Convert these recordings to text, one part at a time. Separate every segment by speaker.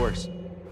Speaker 1: course.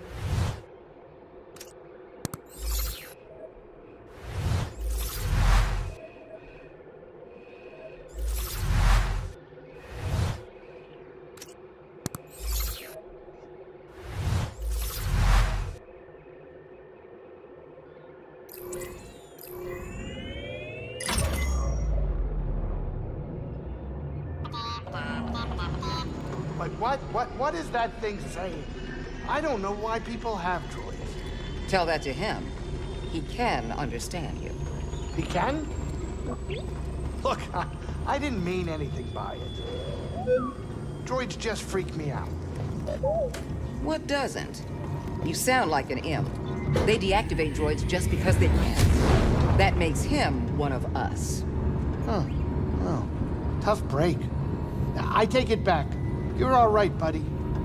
Speaker 2: But what is that thing saying? I don't know why people have droids.
Speaker 3: Tell that to him. He can understand you.
Speaker 2: He can? Look, I didn't mean anything by it. Droids just freak me out.
Speaker 3: What doesn't? You sound like an imp. They deactivate droids just because they can. That makes him one of us.
Speaker 2: Huh. Oh, tough break. I take it back. You're all right, buddy.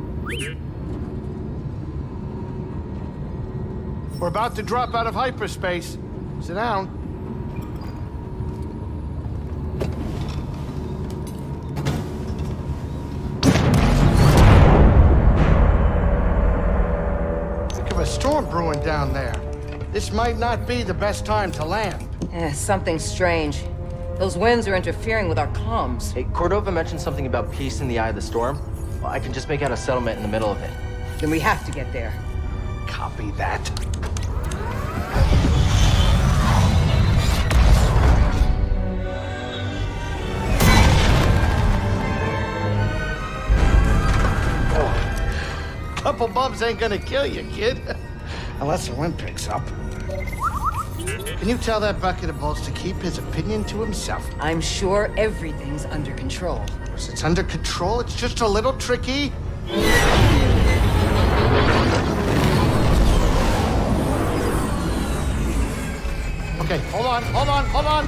Speaker 2: We're about to drop out of hyperspace. Sit down. Think of a storm brewing down there. This might not be the best time to land.
Speaker 3: Something strange. Those winds are interfering with our comms.
Speaker 1: Hey, Cordova mentioned something about peace in the eye of the storm. Well, I can just make out a settlement in the middle of it.
Speaker 3: Then we have to get there.
Speaker 2: Copy that. Couple bumps ain't gonna kill you, kid. Unless the wind picks up. Can you tell that bucket of balls to keep his opinion to himself?
Speaker 3: I'm sure everything's under control.
Speaker 2: Of course, it's under control. It's just a little tricky. Okay, hold on.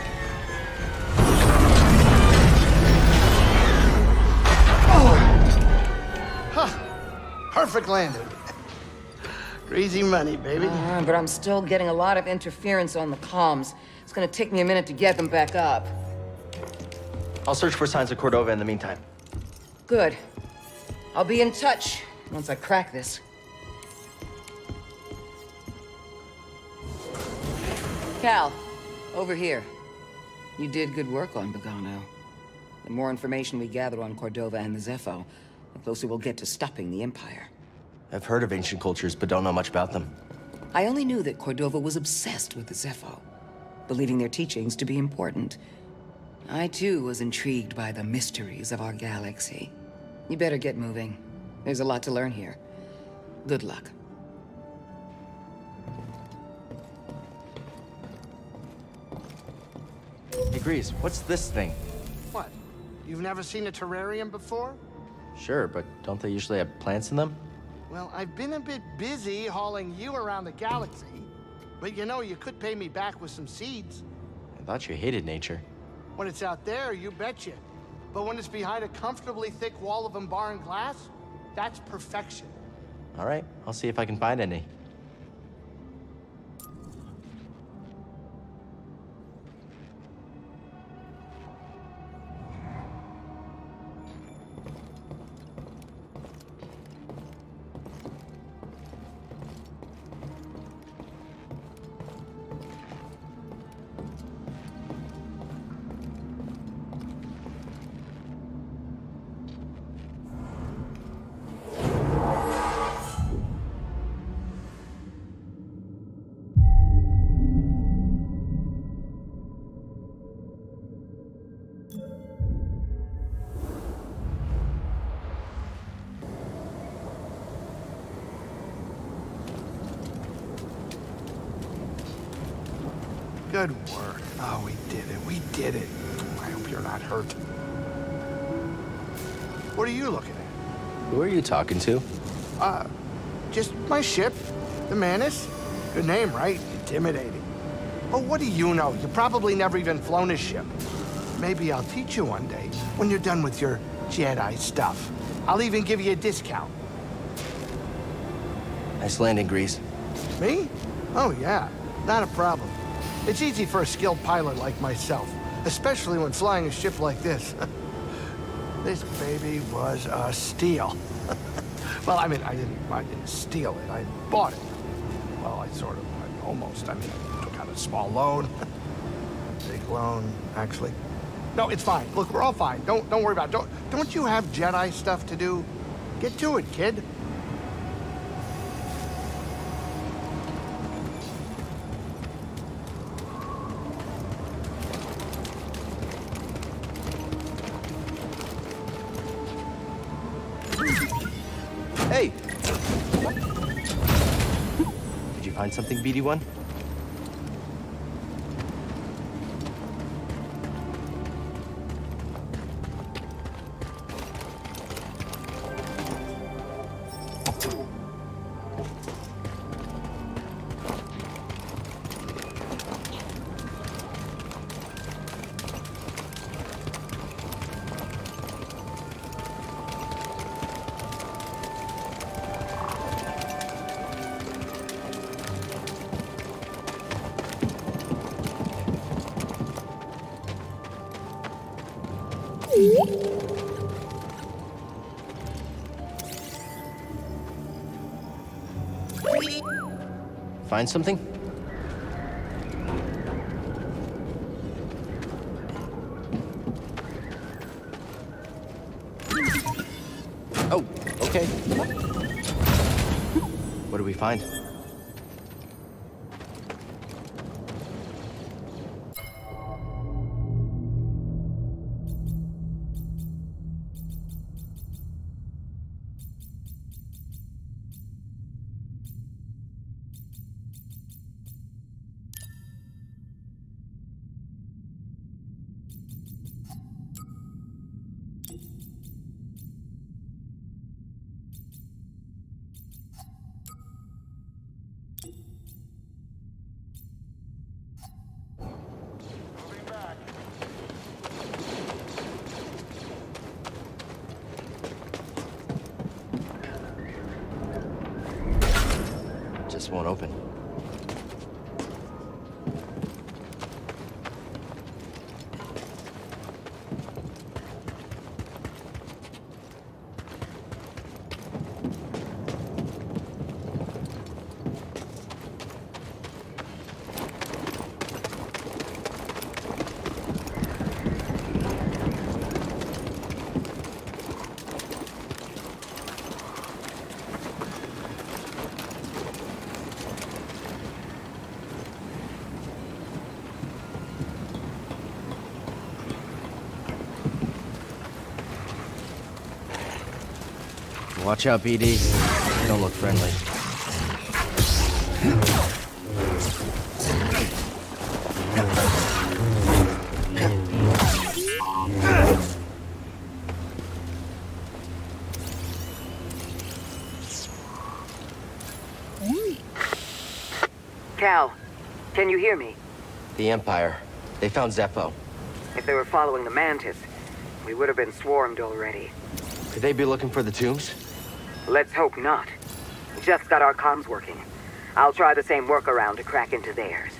Speaker 2: Oh! Huh. Perfect landing. Easy money, baby.
Speaker 3: But I'm still getting a lot of interference on the comms. It's gonna take me a minute to get them back up.
Speaker 1: I'll search for signs of Cordova in the meantime.
Speaker 3: Good. I'll be in touch once I crack this. Cal, over here. You did good work on Bogano. The more information we gather on Cordova and the Zeffo, the closer we'll get to stopping the Empire.
Speaker 1: I've heard of ancient cultures, but don't know much about them.
Speaker 3: I only knew that Cordova was obsessed with the Zeffo, believing their teachings to be important. I, too, was intrigued by the mysteries of our galaxy. You better get moving. There's a lot to learn here. Good luck.
Speaker 1: Hey, Grease, what's this thing?
Speaker 2: What? You've never seen a terrarium before?
Speaker 1: Sure, but don't they usually have plants in them?
Speaker 2: Well, I've been a bit busy hauling you around the galaxy. But you know, you could pay me back with some seeds.
Speaker 1: I thought you hated nature.
Speaker 2: When it's out there, you betcha. But when it's behind a comfortably thick wall of Umbaran glass, that's perfection.
Speaker 1: All right, I'll see if I can find any.
Speaker 2: Good work. Oh, we did it. I hope you're not hurt. What are you looking at?
Speaker 1: Who are you talking to?
Speaker 2: Just my ship, the Manus. Good name, right? Intimidating. Oh, what do you know? You probably never even flown a ship. Maybe I'll teach you one day when you're done with your Jedi stuff. I'll even give you a discount.
Speaker 1: Nice landing, Grease.
Speaker 2: Me? Oh, yeah. Not a problem. It's easy for a skilled pilot like myself, especially when flying a ship like this. This baby was a steal. Well, I mean, I didn't steal it. I bought it. Well, I took out a small loan. Big loan, actually. No, it's fine. Look, we're all fine. Don't worry about it. Don't you have Jedi stuff to do? Get to it, kid.
Speaker 1: Hey! Did you find something, BD-1? Find something? Oh, okay. What do we find? Just won't open. Watch out, BD. They don't look friendly.
Speaker 3: Cal, can you hear me?
Speaker 1: The Empire. They found Zeffo.
Speaker 3: If they were following the Mantis, we would have been swarmed already.
Speaker 1: Could they be looking for the tombs?
Speaker 3: Let's hope not. Just got our comms working. I'll try the same workaround to crack into theirs.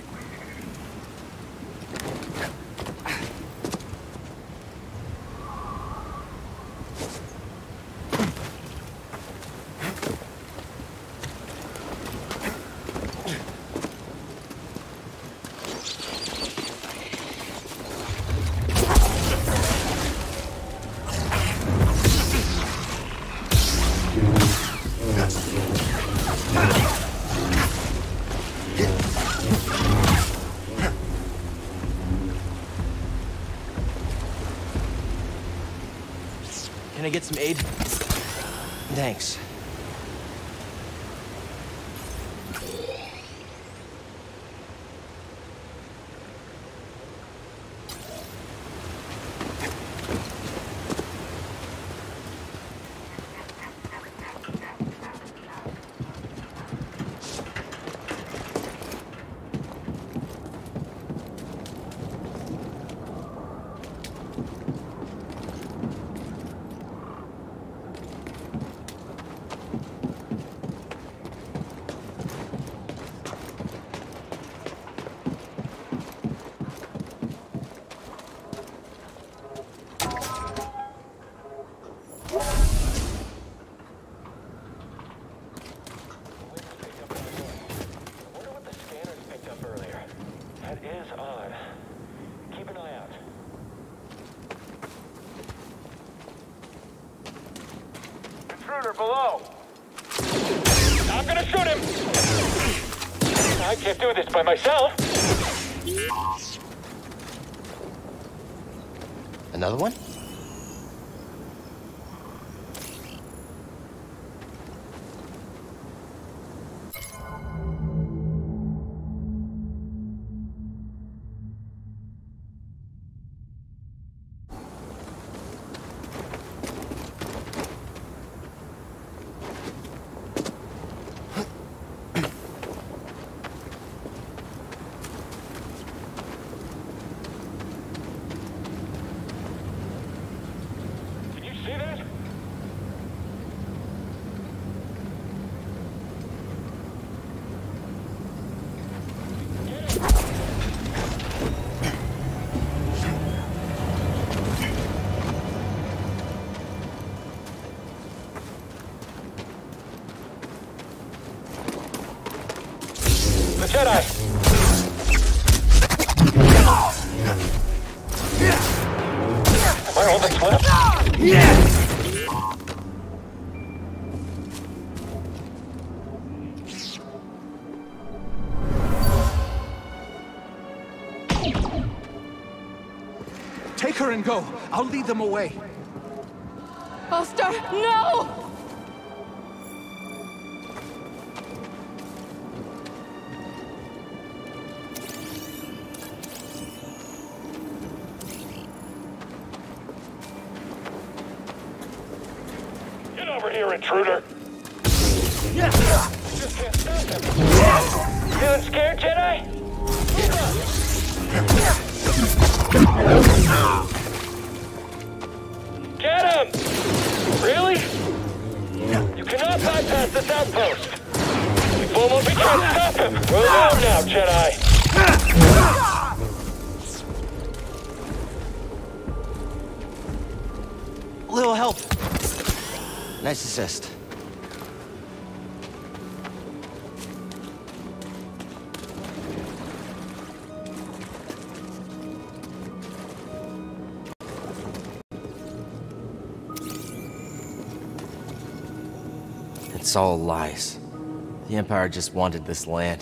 Speaker 1: Can I get some aid? Thanks.
Speaker 4: That is odd. Keep an eye out. Intruder below! I'm gonna shoot him! I can't do this by myself!
Speaker 1: Another one?
Speaker 4: See that? The Jedi! Am I all that's left?
Speaker 5: Take her and go. I'll lead them away.
Speaker 6: Buster, no!
Speaker 4: Get over here, intruder! Just can't stop him! Feeling scared, Jedi? Get him! Really? You cannot bypass this outpost! We've almost we can't stop him! We're alone now, Jedi!
Speaker 1: A little help. Nice assist. It's all lies. The Empire just wanted this land.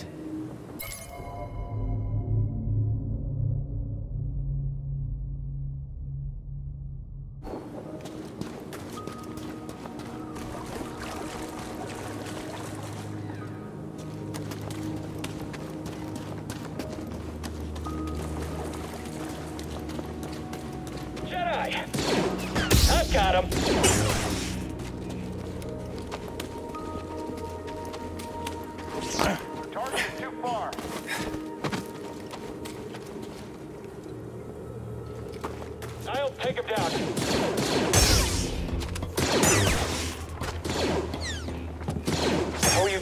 Speaker 4: Jedi! I've got him! Target is too far. I'll take him down. How are you?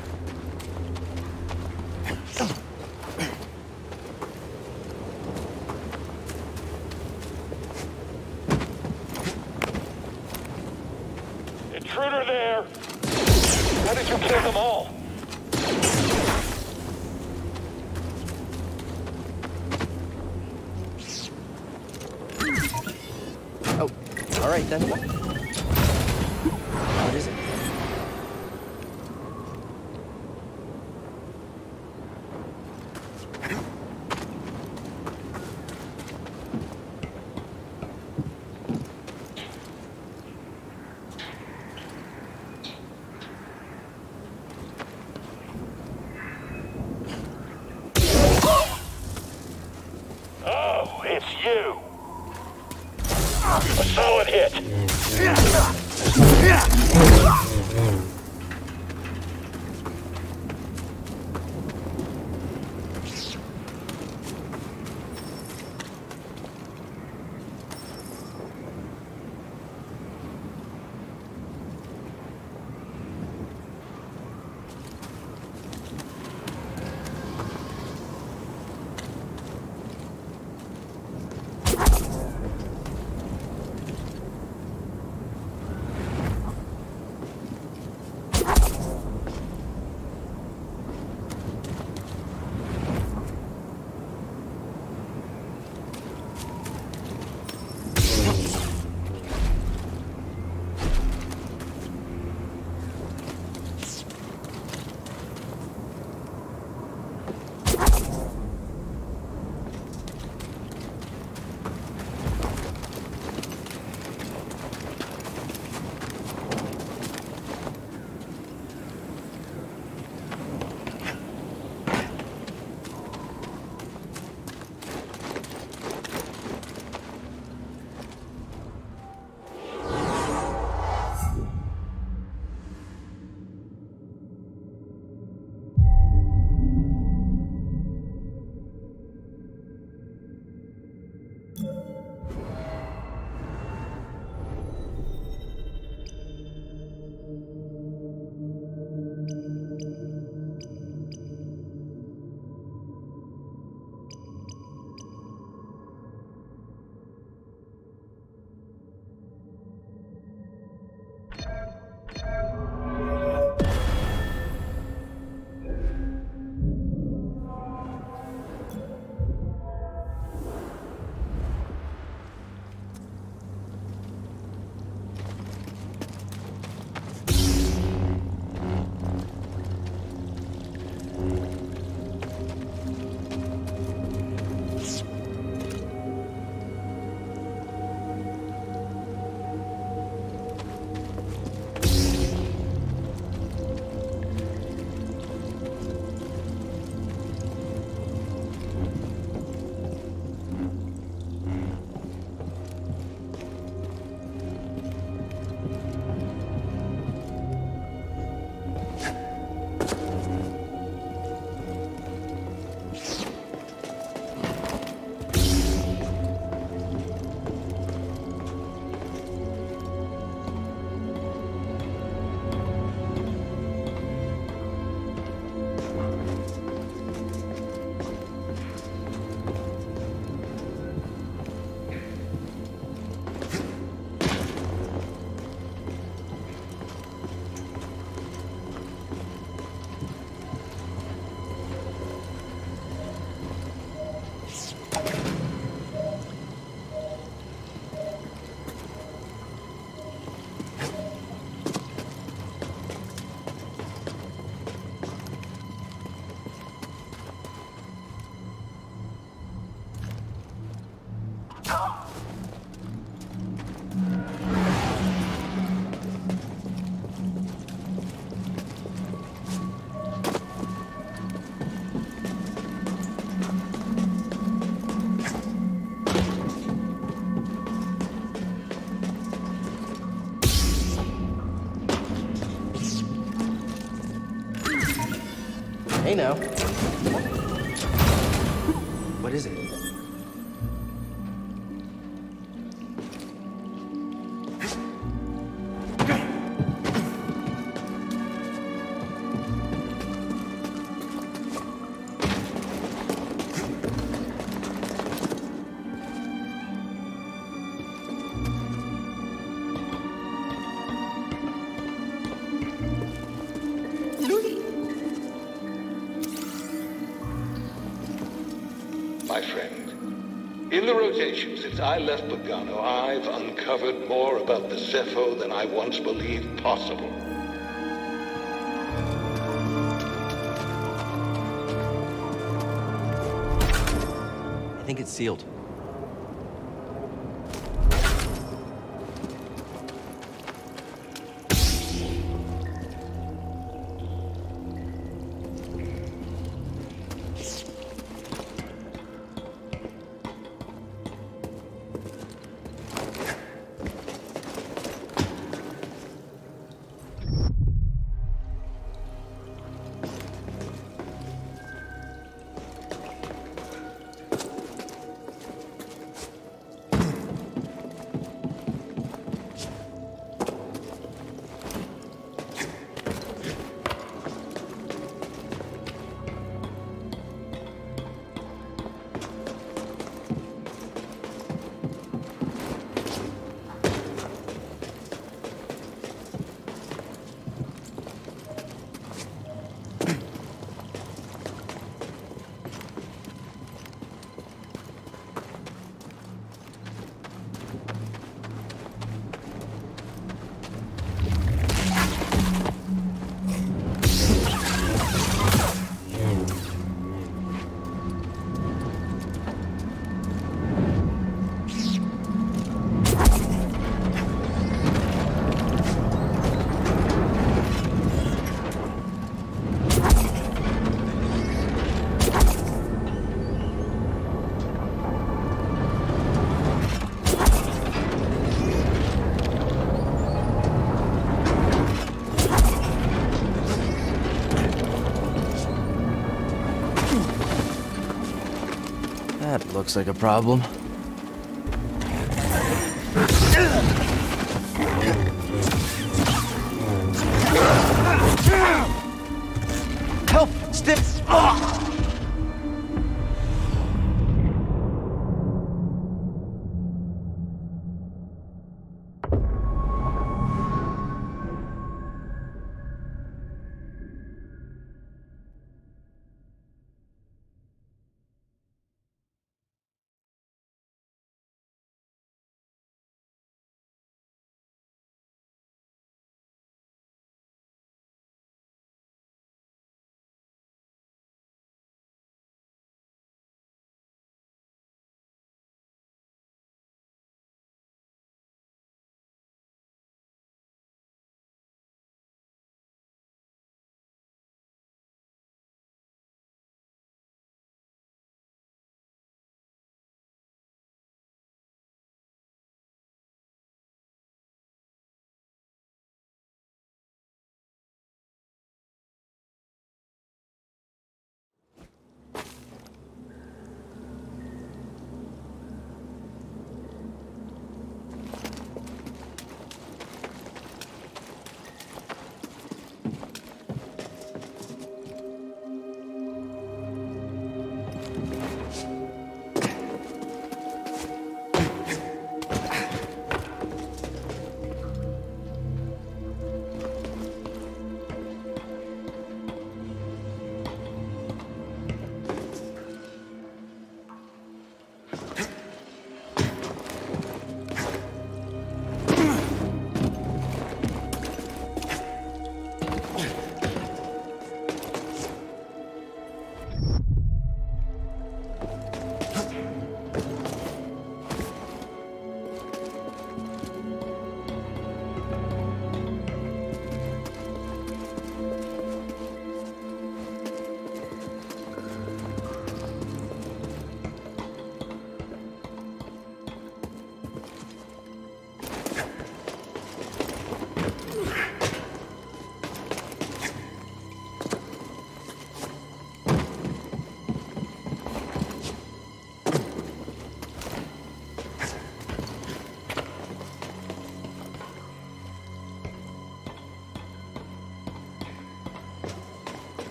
Speaker 4: Intruder there! How did you kill them all?
Speaker 1: Oh, all right then. What is it?
Speaker 4: Oh, it's you! A solid hit!
Speaker 1: Hey now. What is it?
Speaker 7: My friend, in the rotation since I left Bogano, I've uncovered more about the Zepho than I once believed possible.
Speaker 1: I think it's sealed. That looks like a problem. Help! Stiff!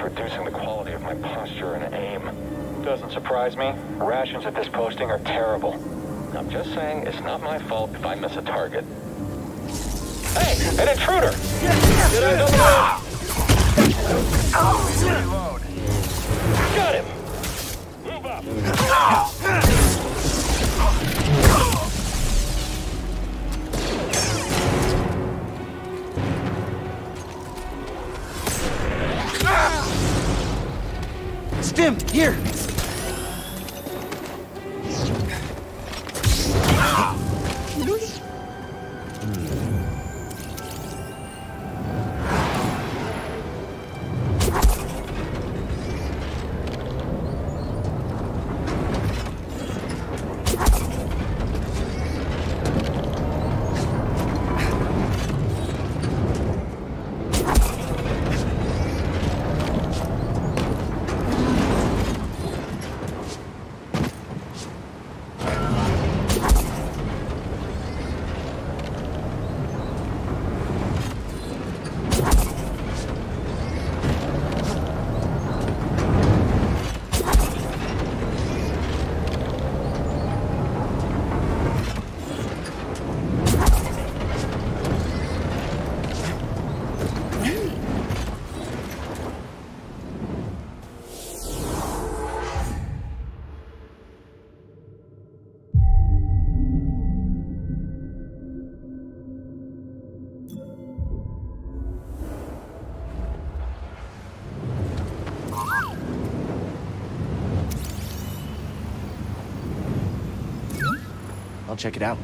Speaker 4: reducing the quality of my posture and aim. Doesn't surprise me. Rations at this posting are terrible. I'm just saying it's not my fault if I miss a target. Hey, an intruder! Get out of the way! Got him! Move up!
Speaker 1: Stim, here! I'll check it out.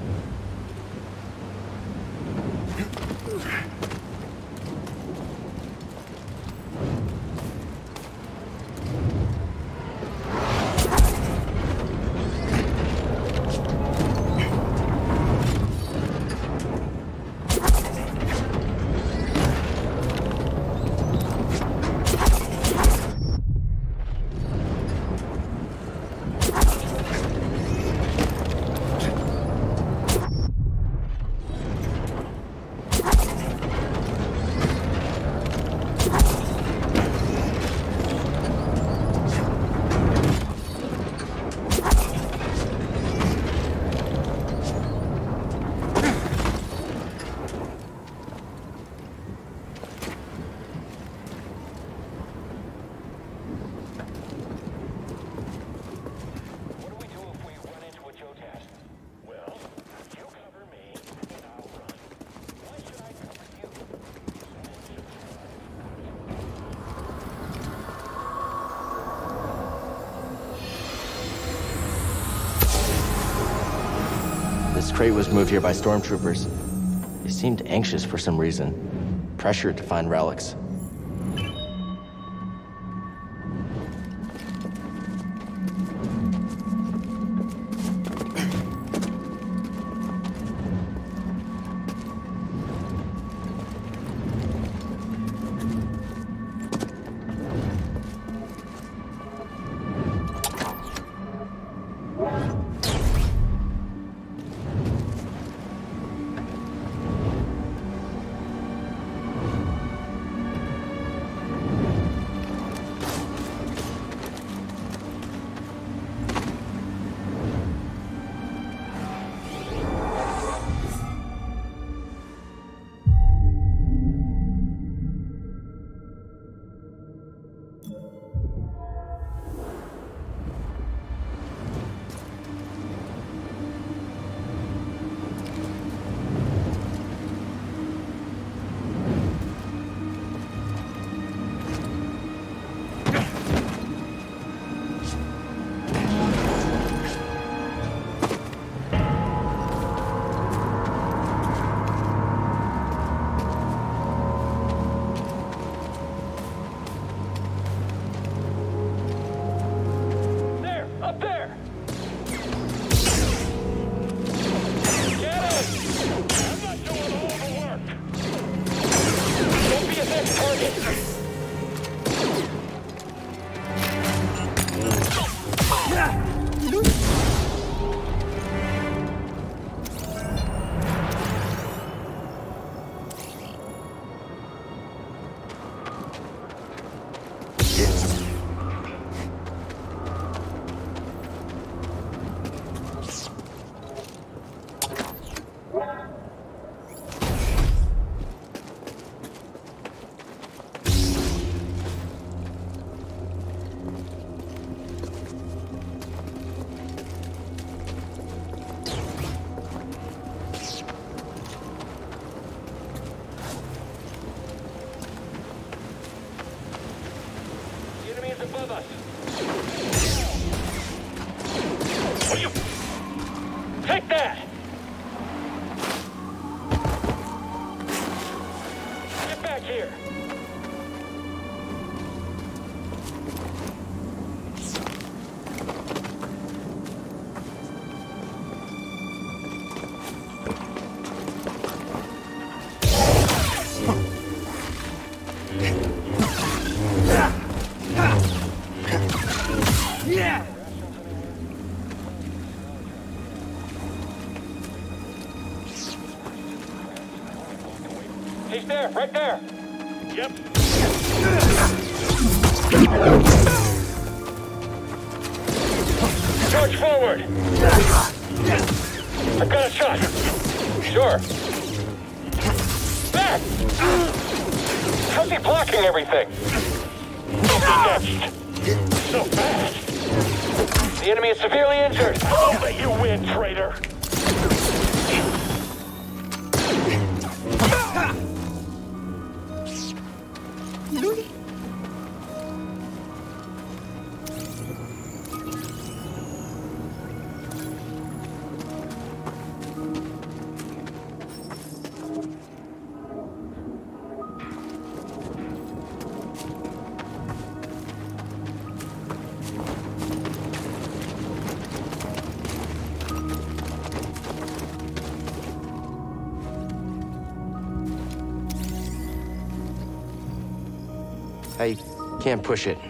Speaker 1: This crate was moved here by stormtroopers. They seemed anxious for some reason, pressured to find relics.
Speaker 4: Above us. What are you? Take that! Get back here! He's there, right there. Yep. Charge forward. I've got a shot. Sure. Back! How's he blocking everything? Next. So fast. The enemy is severely injured. I'll let you win, traitor.
Speaker 1: I can't push it.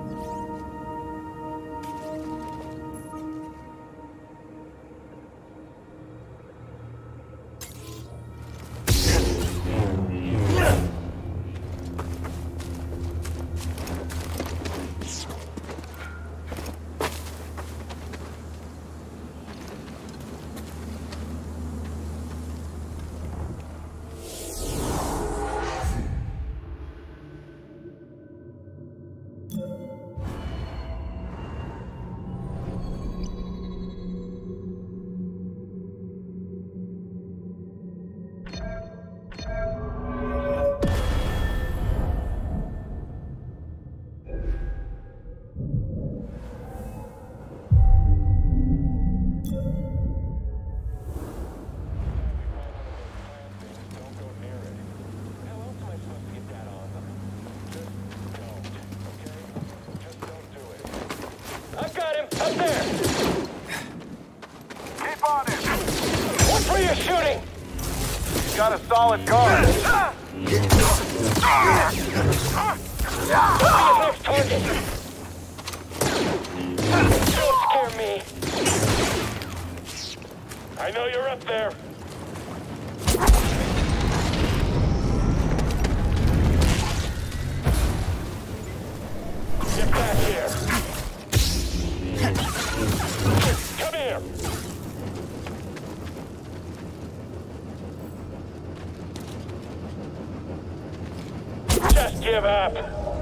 Speaker 4: Up there! Keep on it! Watch where you're shooting! He's got a solid guard. Who'll be his next target? Don't scare me. I know you're up there. Get back here. Come here! Just give up!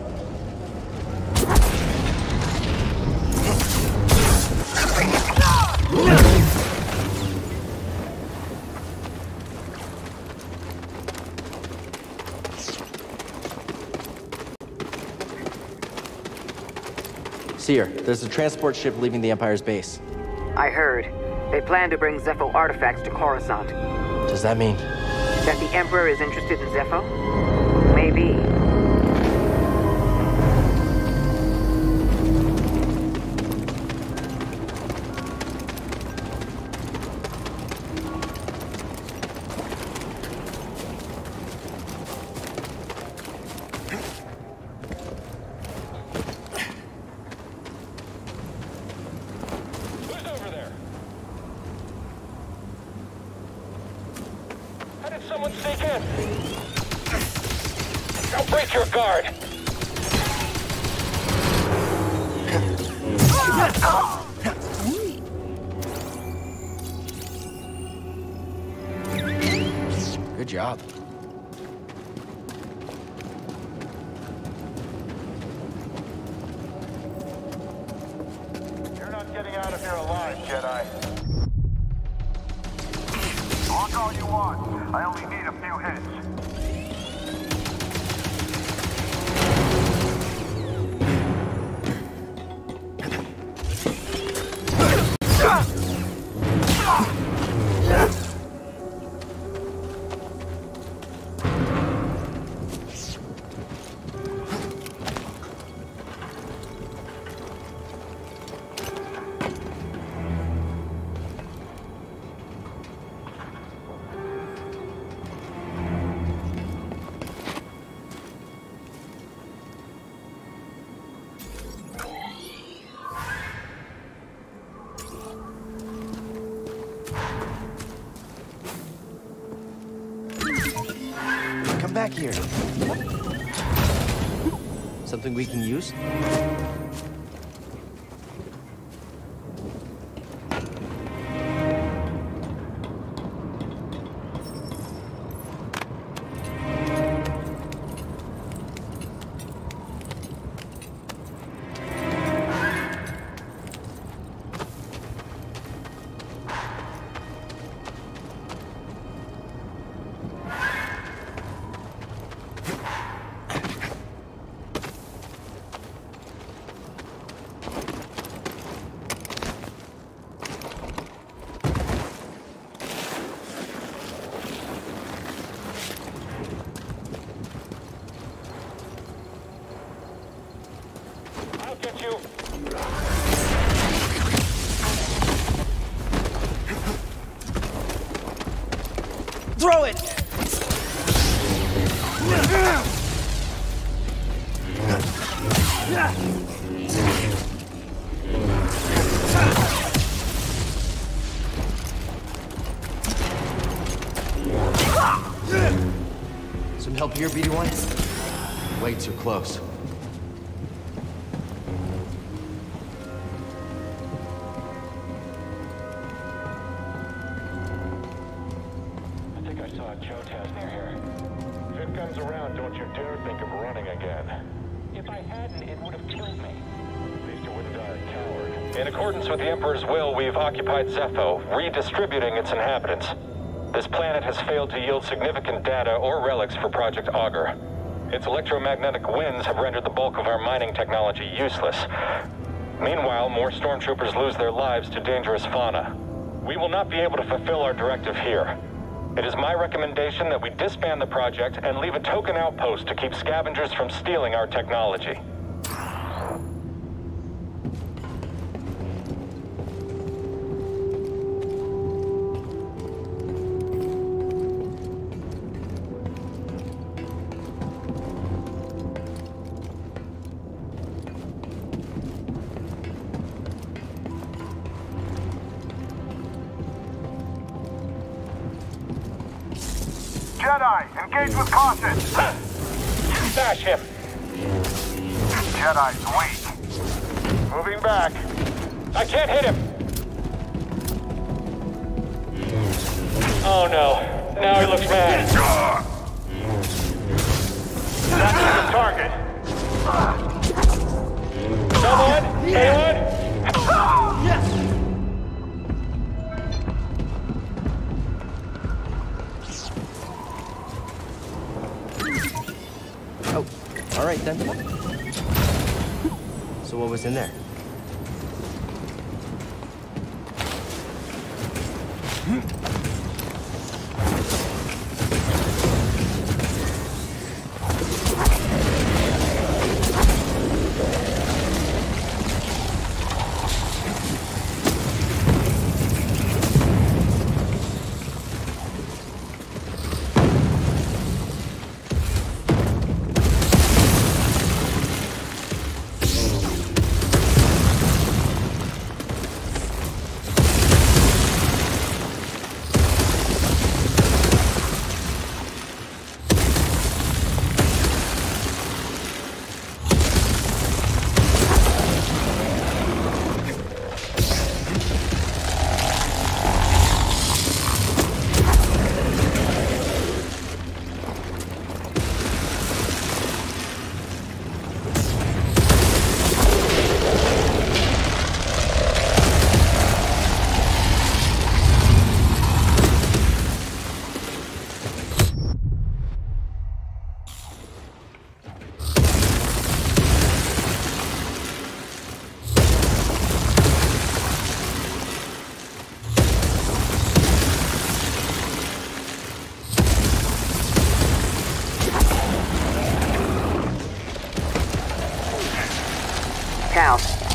Speaker 1: Seer, there's a transport ship leaving the Empire's base.
Speaker 3: I heard. They plan to bring Zepho artifacts to Coruscant.
Speaker 1: Does that mean?
Speaker 3: That the Emperor is interested in Zepho? Maybe.
Speaker 4: Someone sneak in! Now break your guard!
Speaker 1: Good job.
Speaker 8: You're not getting out of here alive, Jedi. Talk all you want. I only need a few hits.
Speaker 1: Come back here. Something we can use?
Speaker 4: Get you.
Speaker 1: Throw it! Some help here, BD-1? Way too close.
Speaker 4: Chotaz near here. If it comes around, don't you dare think of running again. If I hadn't, it would have killed me. At least you wouldn't die a coward. In accordance with the Emperor's will, we've occupied Zeffo, redistributing its inhabitants. This planet has failed to yield significant data or relics for Project Augur. Its electromagnetic winds have rendered the bulk of our mining technology useless. Meanwhile, more stormtroopers lose their lives to dangerous fauna. We will not be able to fulfill our directive here. It is my recommendation that we disband the project and leave a token outpost to keep scavengers from stealing our technology.
Speaker 8: Jedi, engage with caution!
Speaker 4: Smash him!
Speaker 8: Jedi's weak. Moving back.
Speaker 4: I can't hit him! Oh no, now he looks mad.
Speaker 8: That's the target.
Speaker 4: Someone? Anyone?
Speaker 1: Oh, all right then. So what was in there?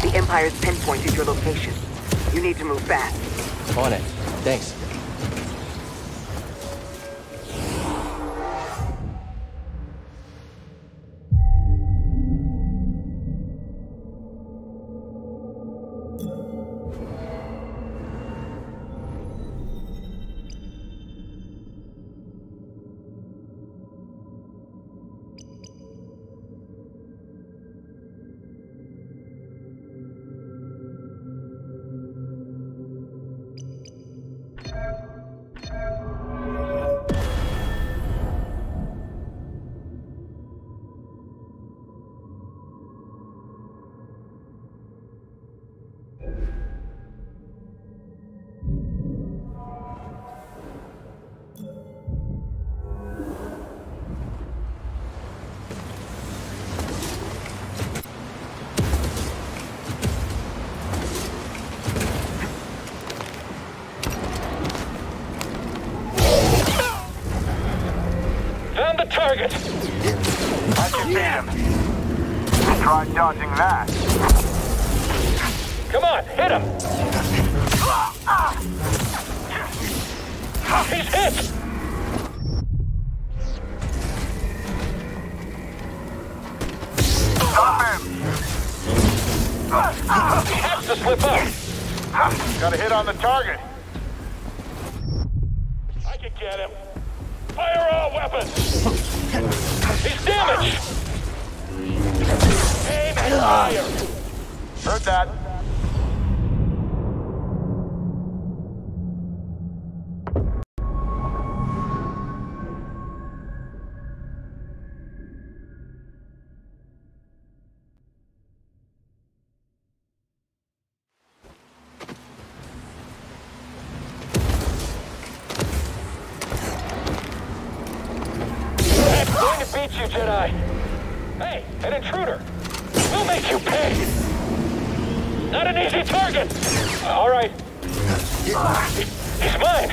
Speaker 3: The Empire's pinpointed your location. You need to move fast.
Speaker 1: On it. Thanks.
Speaker 4: Target!
Speaker 8: I can beat him. Try dodging that.
Speaker 4: Come on, hit him! He's hit!
Speaker 8: Stop him!
Speaker 4: He has to slip up!
Speaker 8: Got a hit on the target.
Speaker 4: I can get him! Fire all weapons! He's damaged! Aim and fire!
Speaker 8: Heard that.
Speaker 4: Beat you, Jedi! Hey, an intruder! We'll make you pay! Not an easy target! All right. He's mine!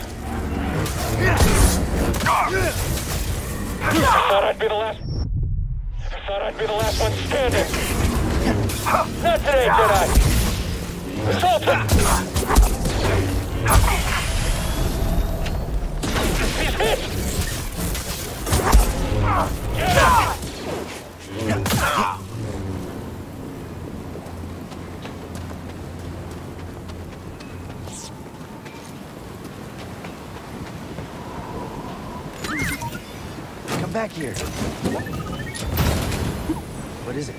Speaker 4: I thought I'd be the last... I thought I'd be the last one standing! Not today, Jedi! Assault him! He's hit!
Speaker 1: Come back here. What is it?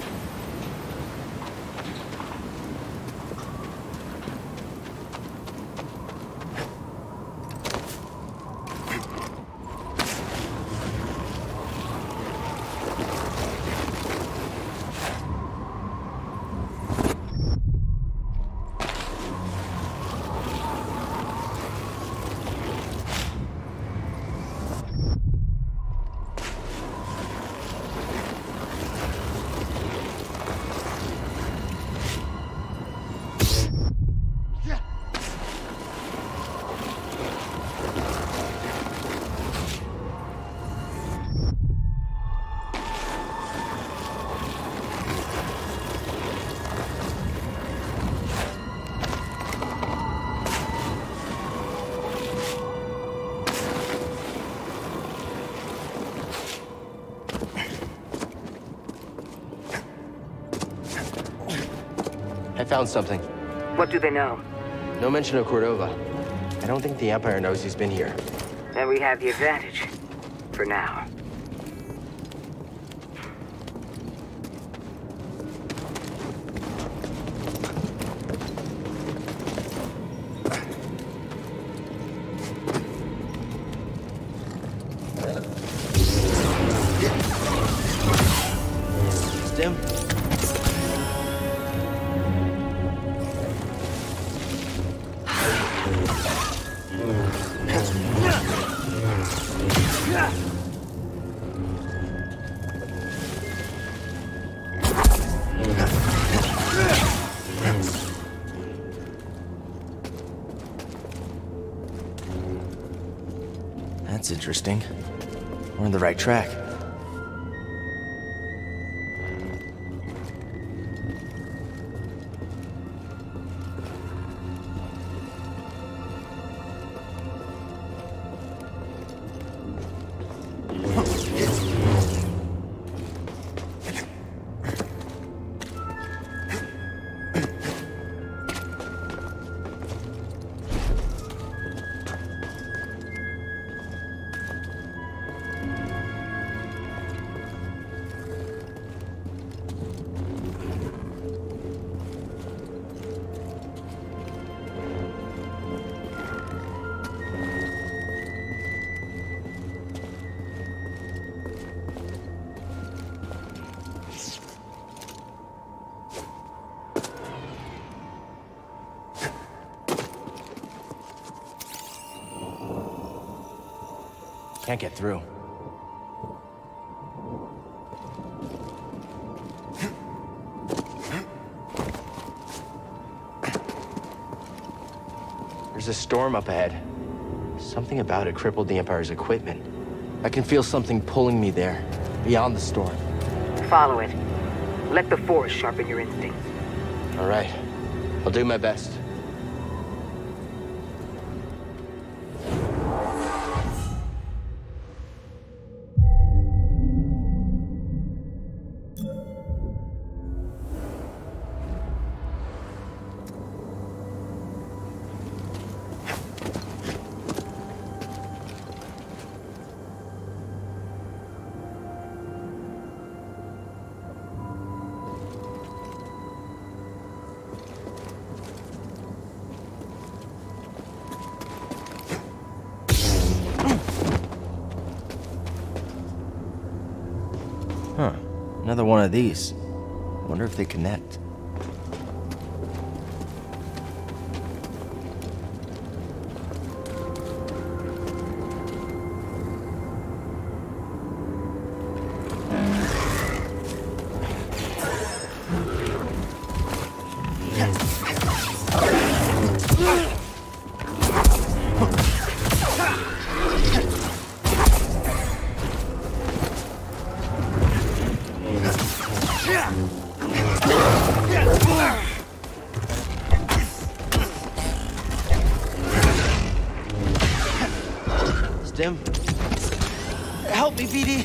Speaker 1: I found something.
Speaker 3: What do they know?
Speaker 1: No mention of Cordova. I don't think the Empire knows he's been here.
Speaker 3: Then we have the advantage. For now.
Speaker 1: Stim? That's interesting. We're on the right track. can't get through. There's a storm up ahead. Something about it crippled the Empire's equipment. I can feel something pulling me there, beyond the storm.
Speaker 3: Follow it. Let the Force sharpen your instincts.
Speaker 1: All right. I'll do my best. Huh. Another one of these. Wonder if they connect. Stim? Help me, BD!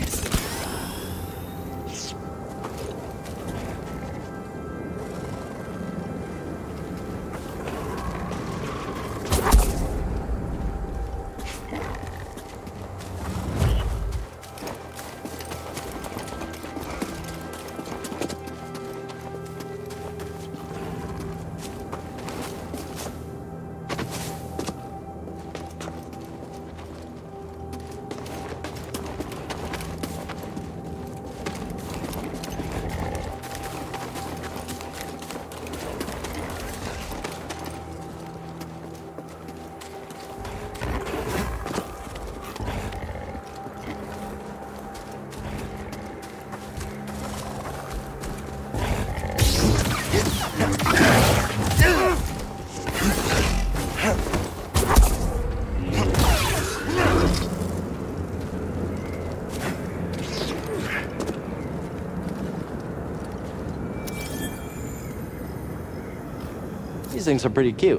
Speaker 1: These things are pretty cute.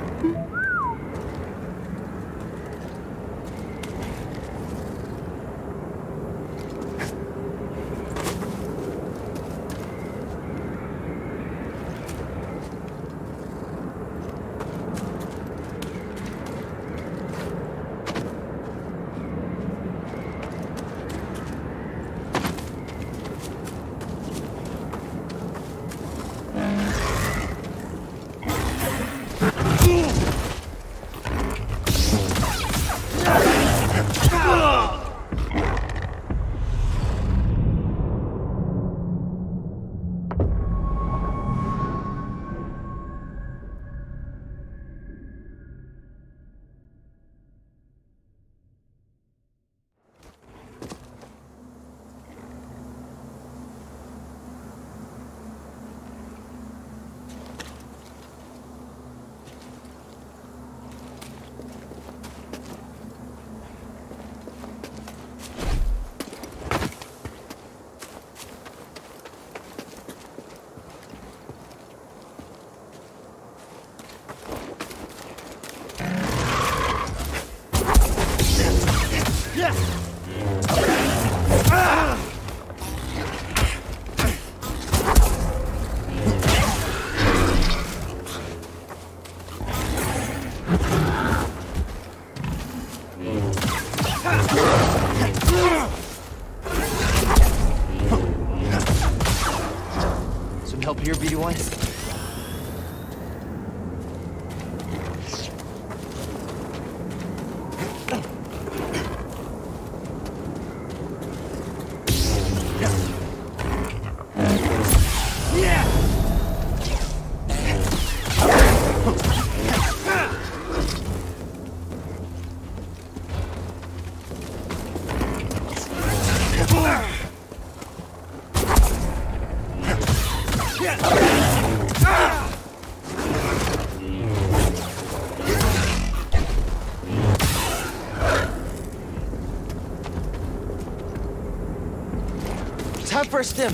Speaker 1: Some help here, BD1? Time for a stim.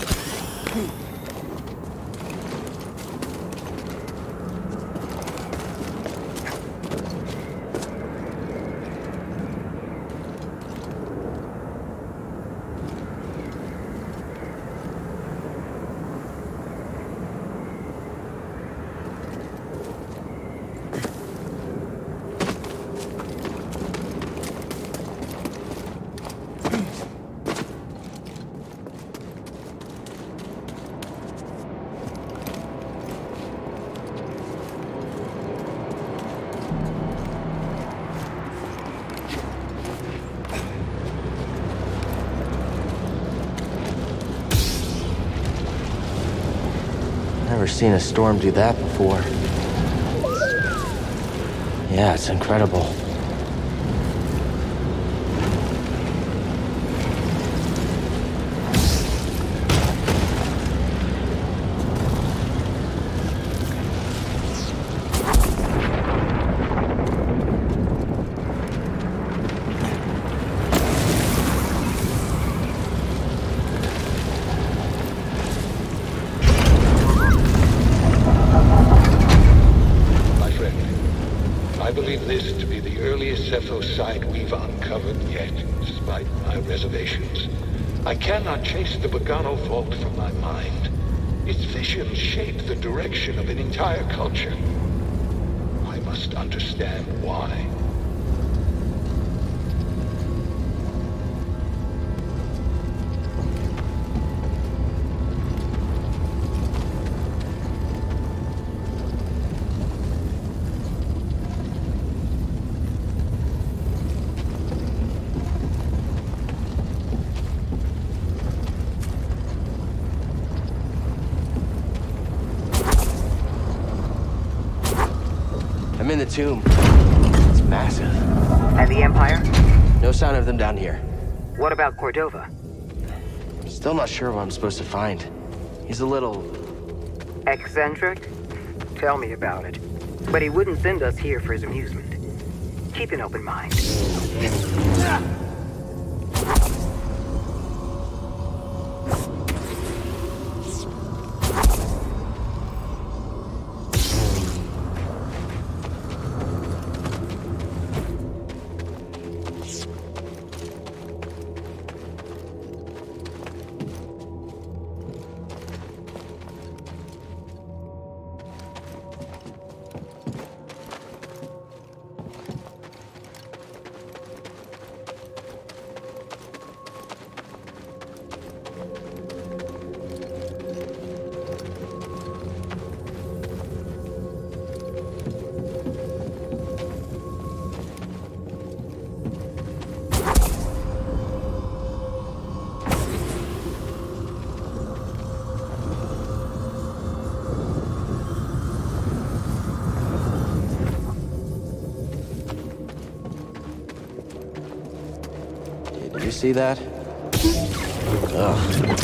Speaker 1: Never seen a storm do that before. Yeah, it's incredible.
Speaker 7: Site we've uncovered yet, despite my reservations. I cannot chase the Bogano fault from my mind. Its visions shape the direction of an entire culture. I must understand why.
Speaker 1: I'm in the tomb. It's massive.
Speaker 3: And the Empire?
Speaker 1: No sign of them down here.
Speaker 3: What about Cordova?
Speaker 1: Still not sure what I'm supposed to find. He's a little...
Speaker 3: eccentric? Tell me about it. But he wouldn't send us here for his amusement. Keep an open mind.
Speaker 1: Did you see that? Ugh.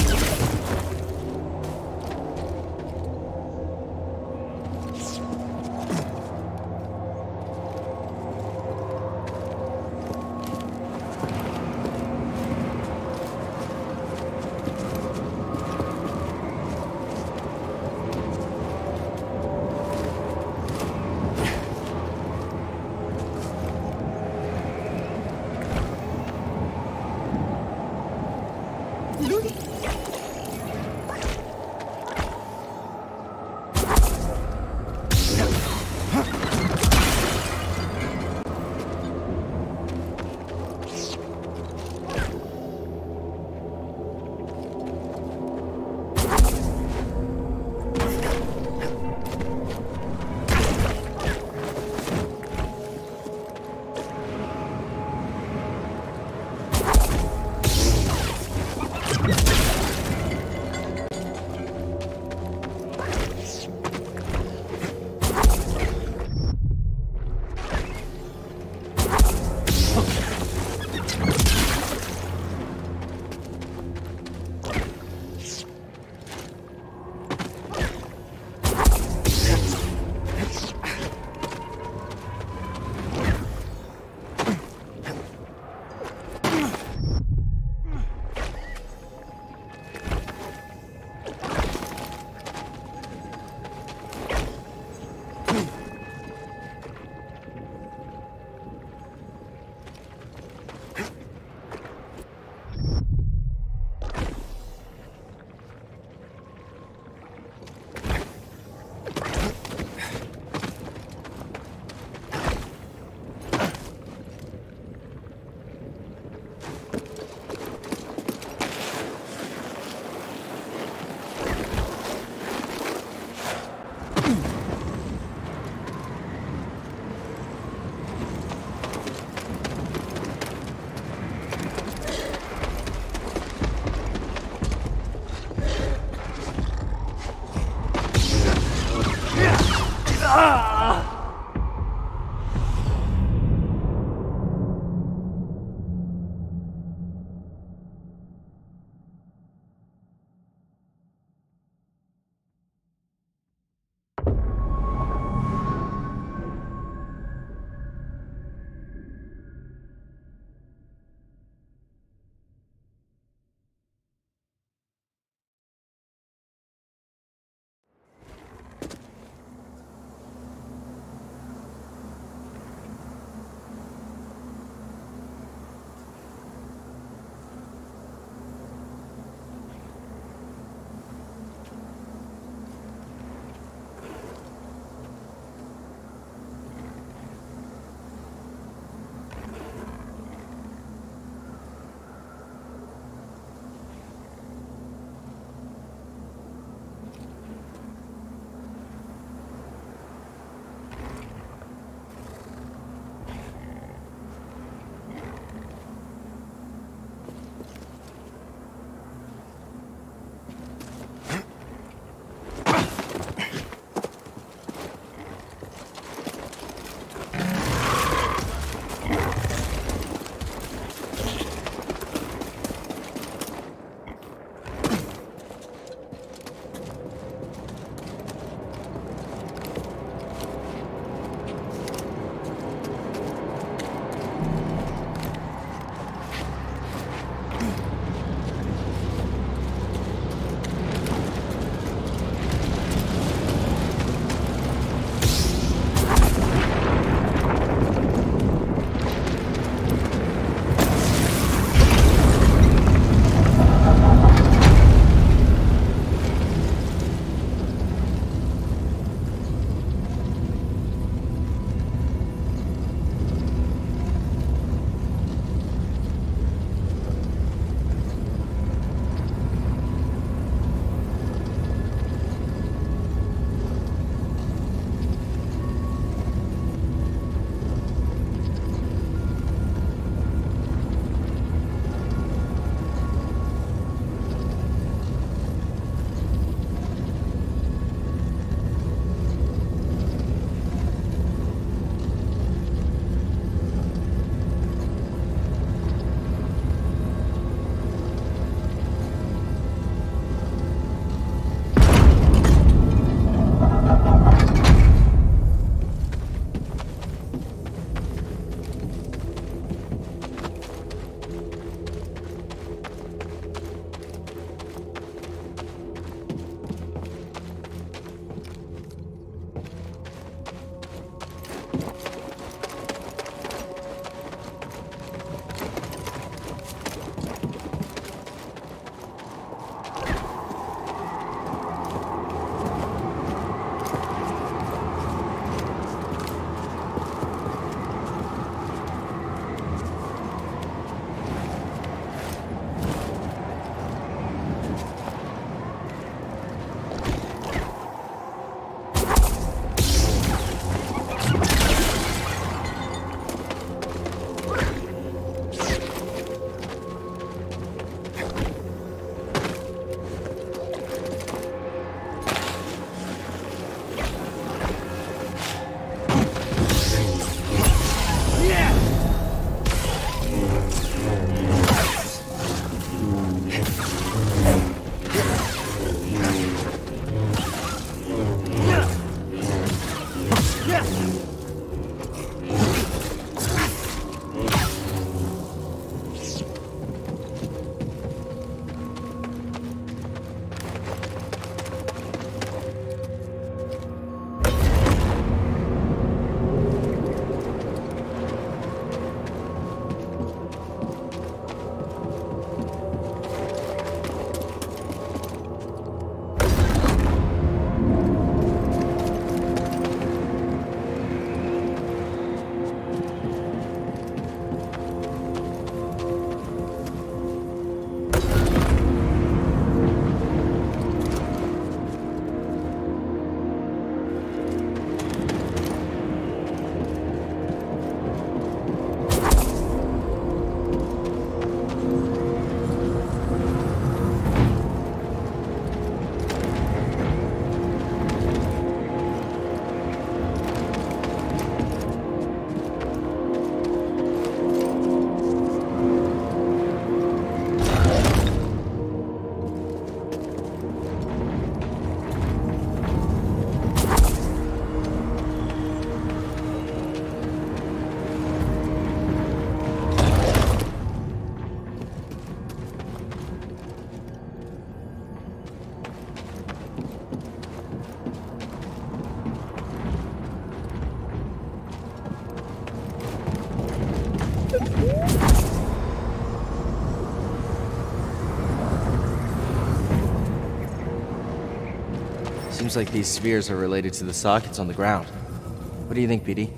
Speaker 1: Seems like these spheres are related to the sockets on the ground. What do you think, BD?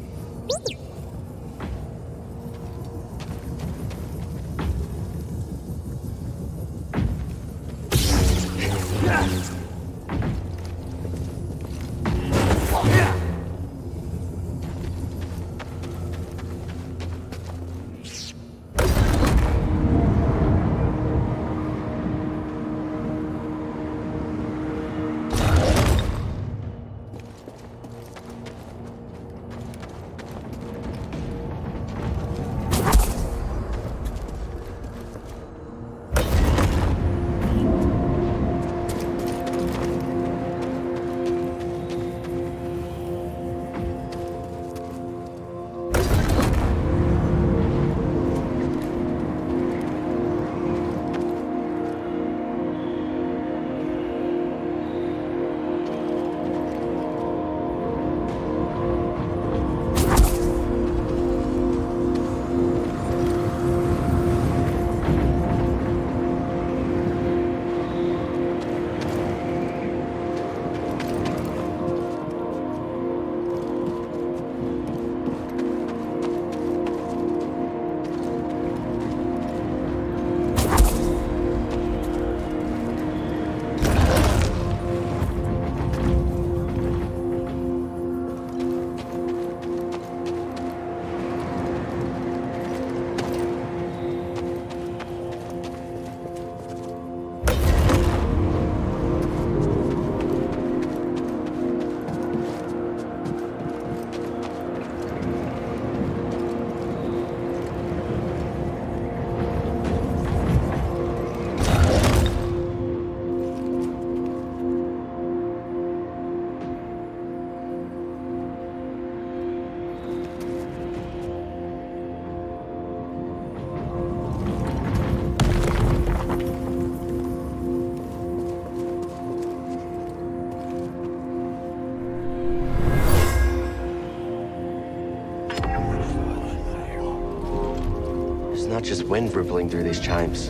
Speaker 1: Not just wind rippling through these chimes.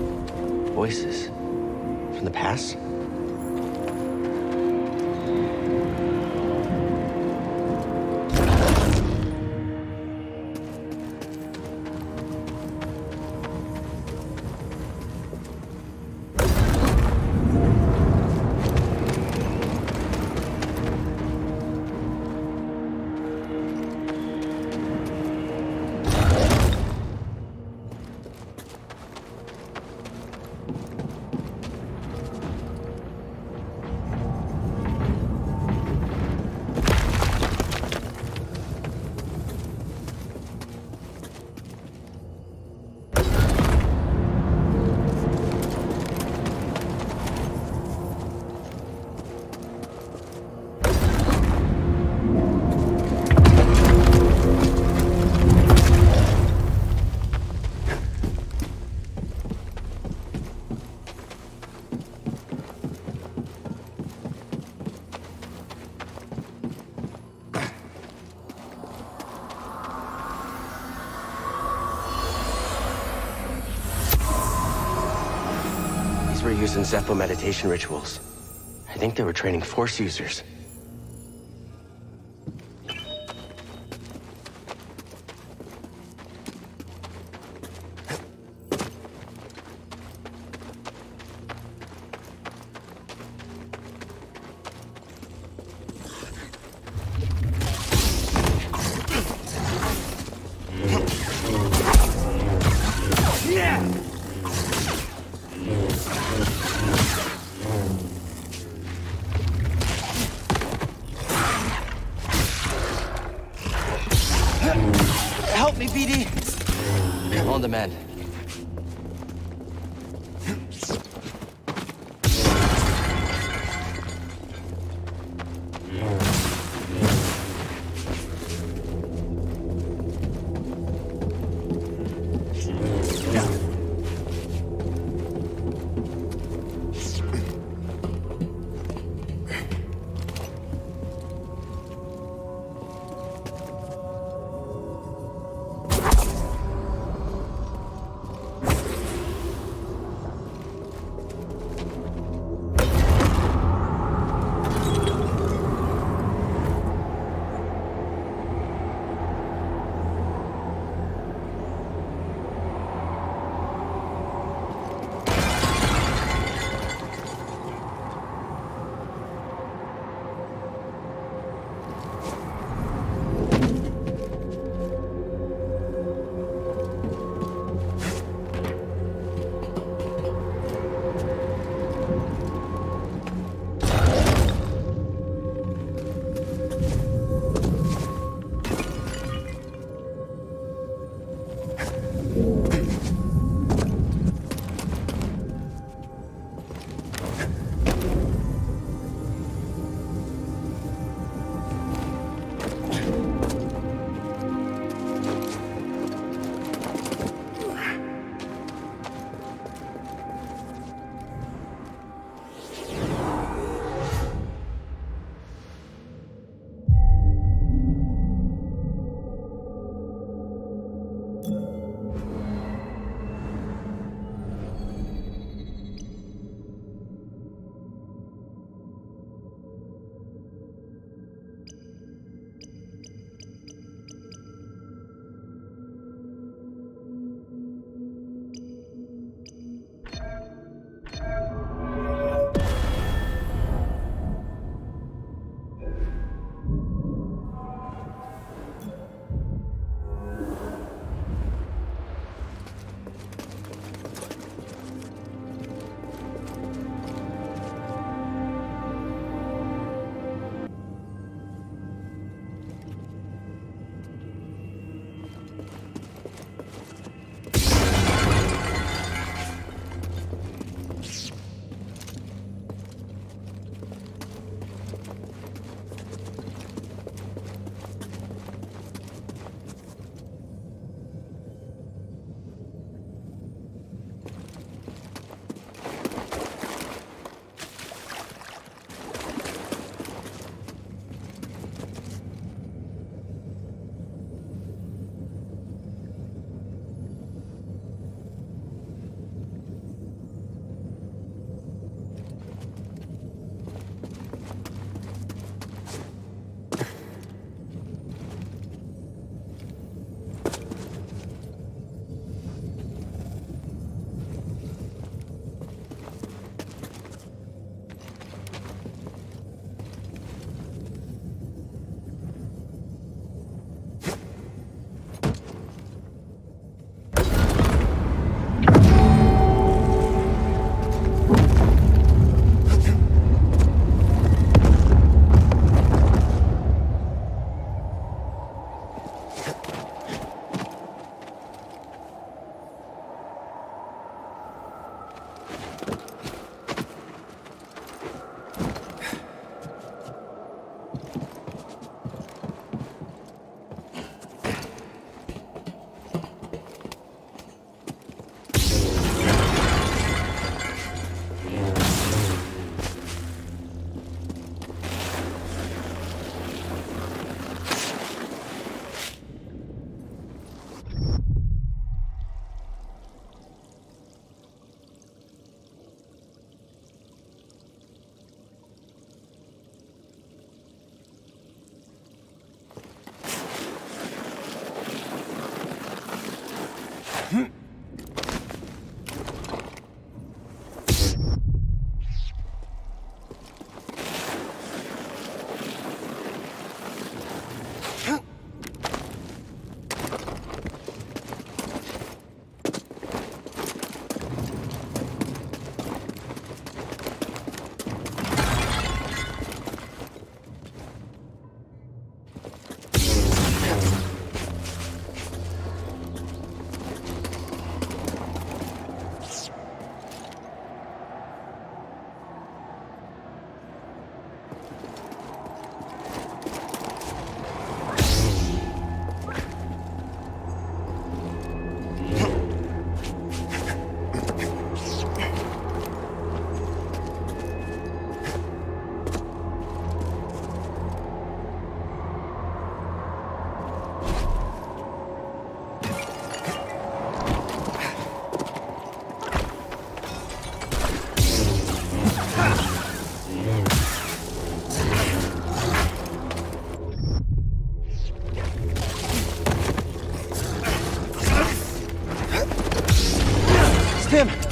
Speaker 1: Voices. From the past? Were using Zepho meditation rituals. I think they were training Force users. Help me, BD! On demand.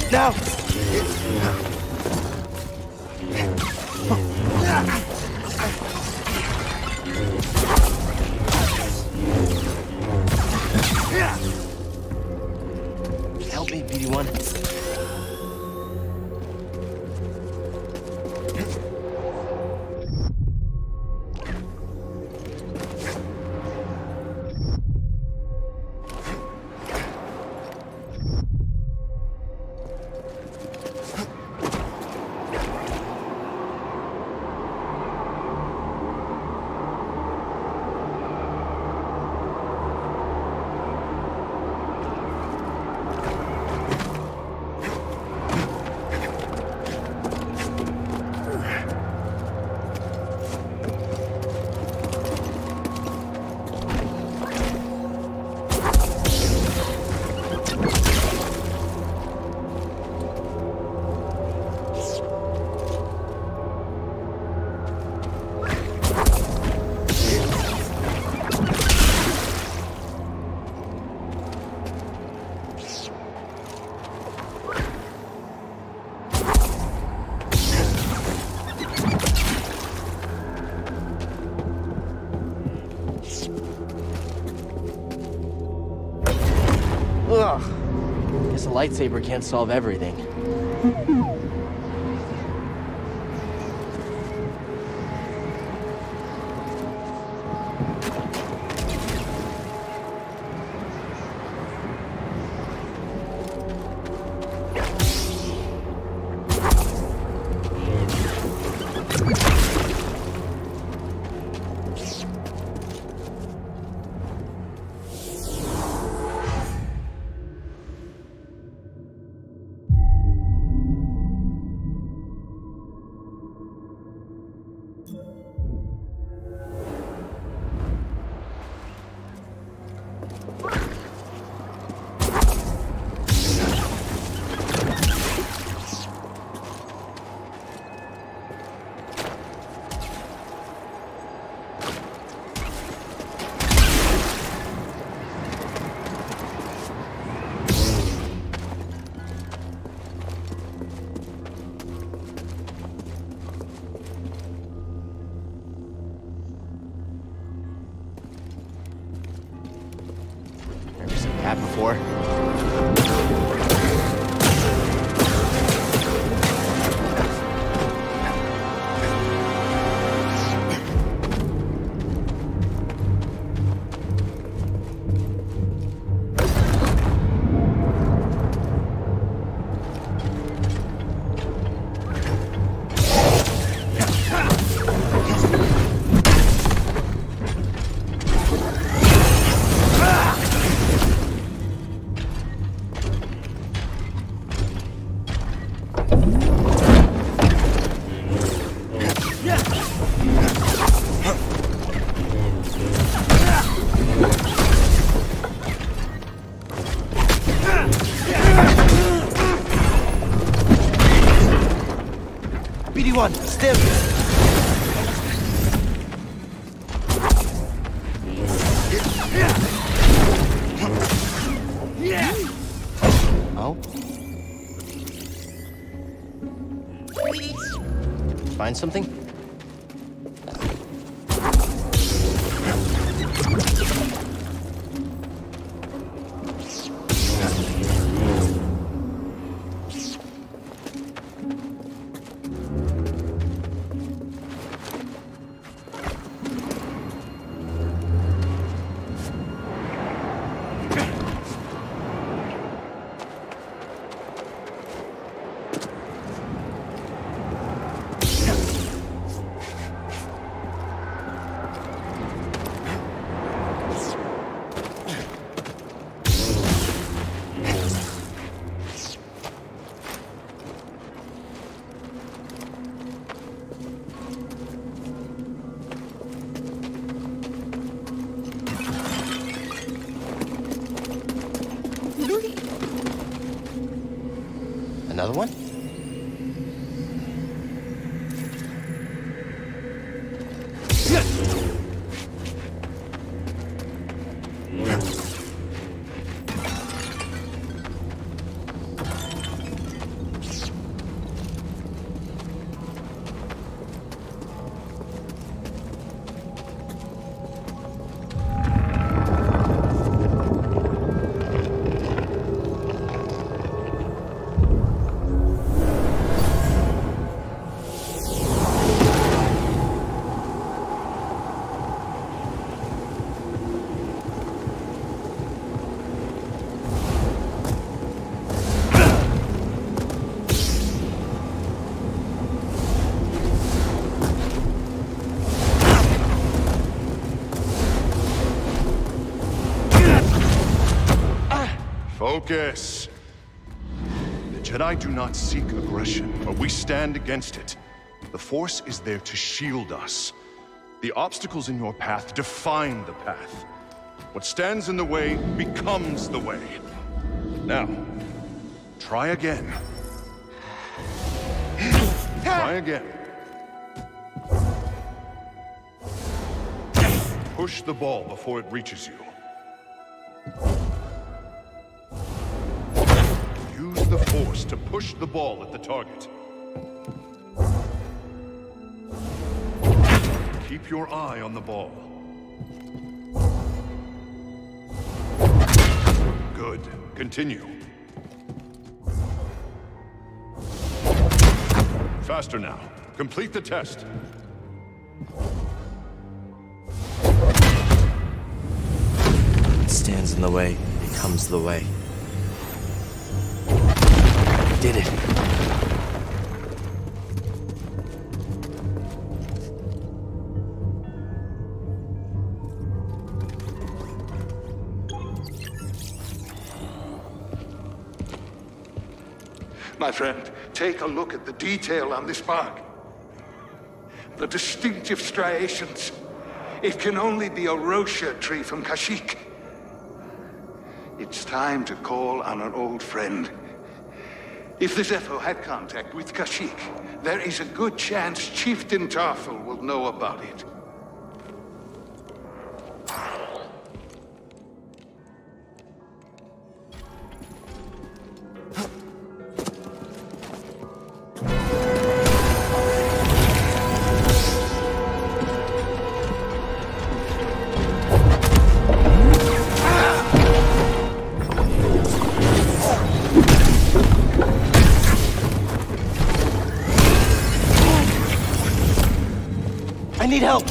Speaker 1: Now! Help me, BD-1. Ugh. Guess a lightsaber can't solve everything. Never seen that before. BD-1, still. Oh? Find something? Another one?
Speaker 9: Focus! The Jedi do not seek aggression, but we stand against it. The Force is there to shield us. The obstacles in your path define the path. What stands in the way becomes the way. Now, try again. Try again. Push the ball before it reaches you. Use the Force to push the ball at the target. Keep your eye on the ball. Good. Continue. Faster now. Complete the test.
Speaker 1: What stands in the way becomes the way. Did it.
Speaker 7: My friend, take a look at the detail on this bark. The distinctive striations. It can only be a Roshia tree from Kashyyyk. It's time to call on an old friend. If the Zeffo had contact with Kashyyyk, there is a good chance Chieftain Tarful will know about it.
Speaker 1: I need help!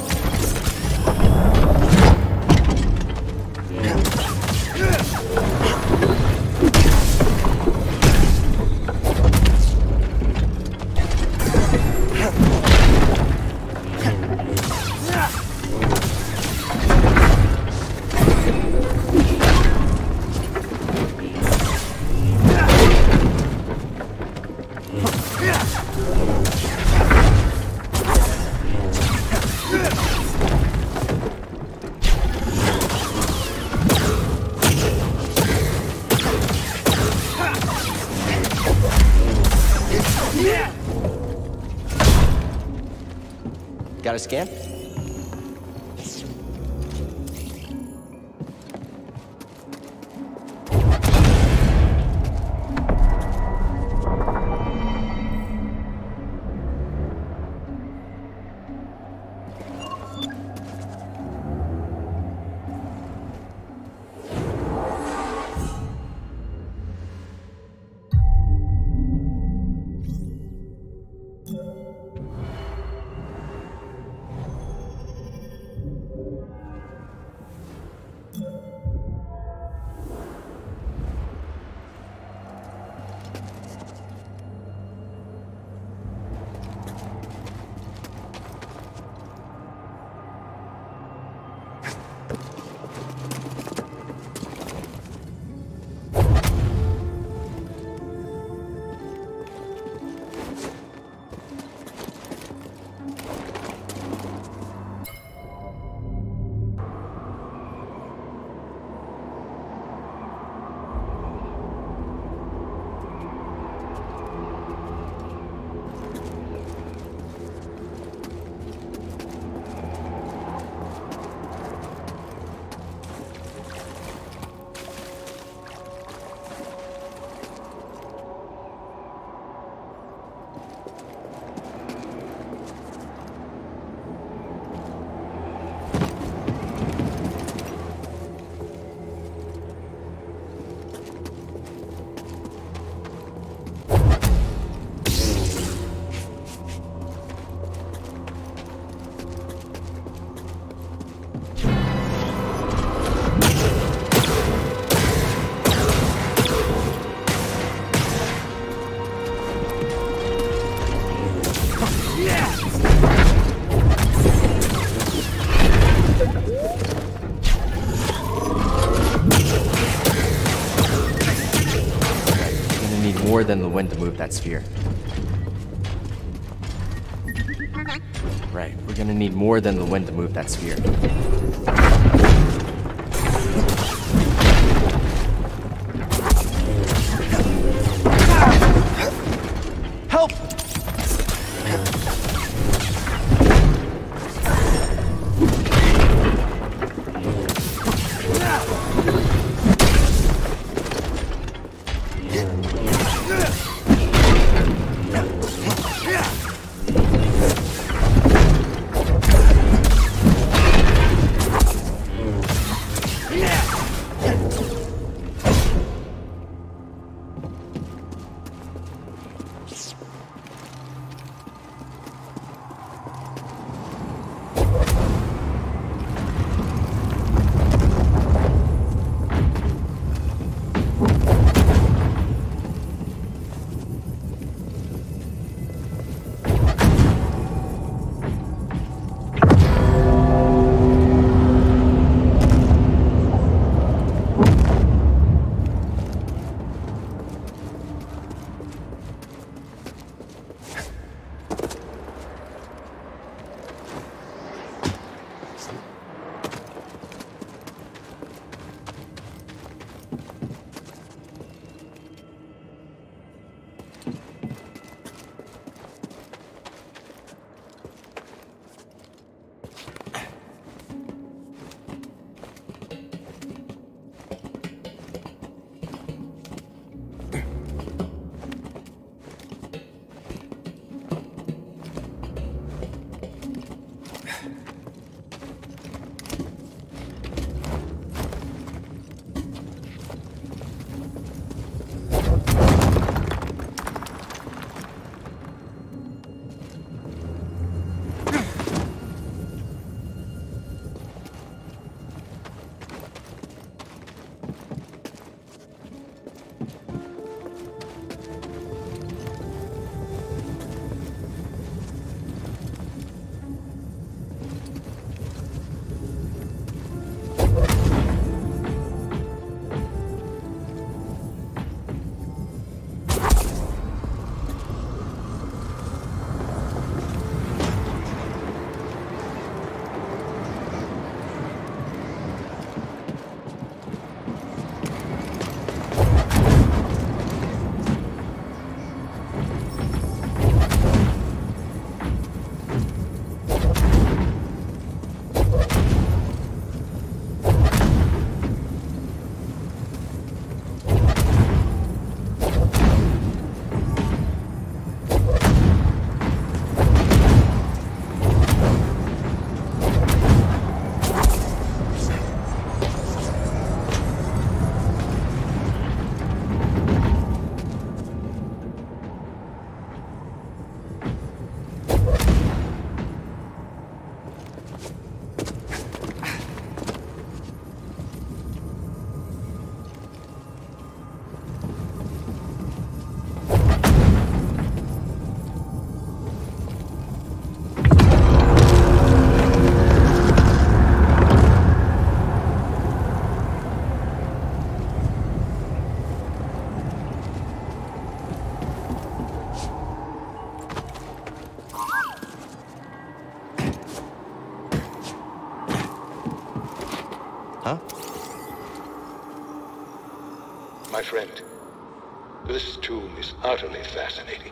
Speaker 1: Got a scan? than the wind to move that sphere. Right, we're gonna need more than the wind to move that sphere. Help!
Speaker 9: Huh?
Speaker 7: My friend, this tomb is utterly fascinating.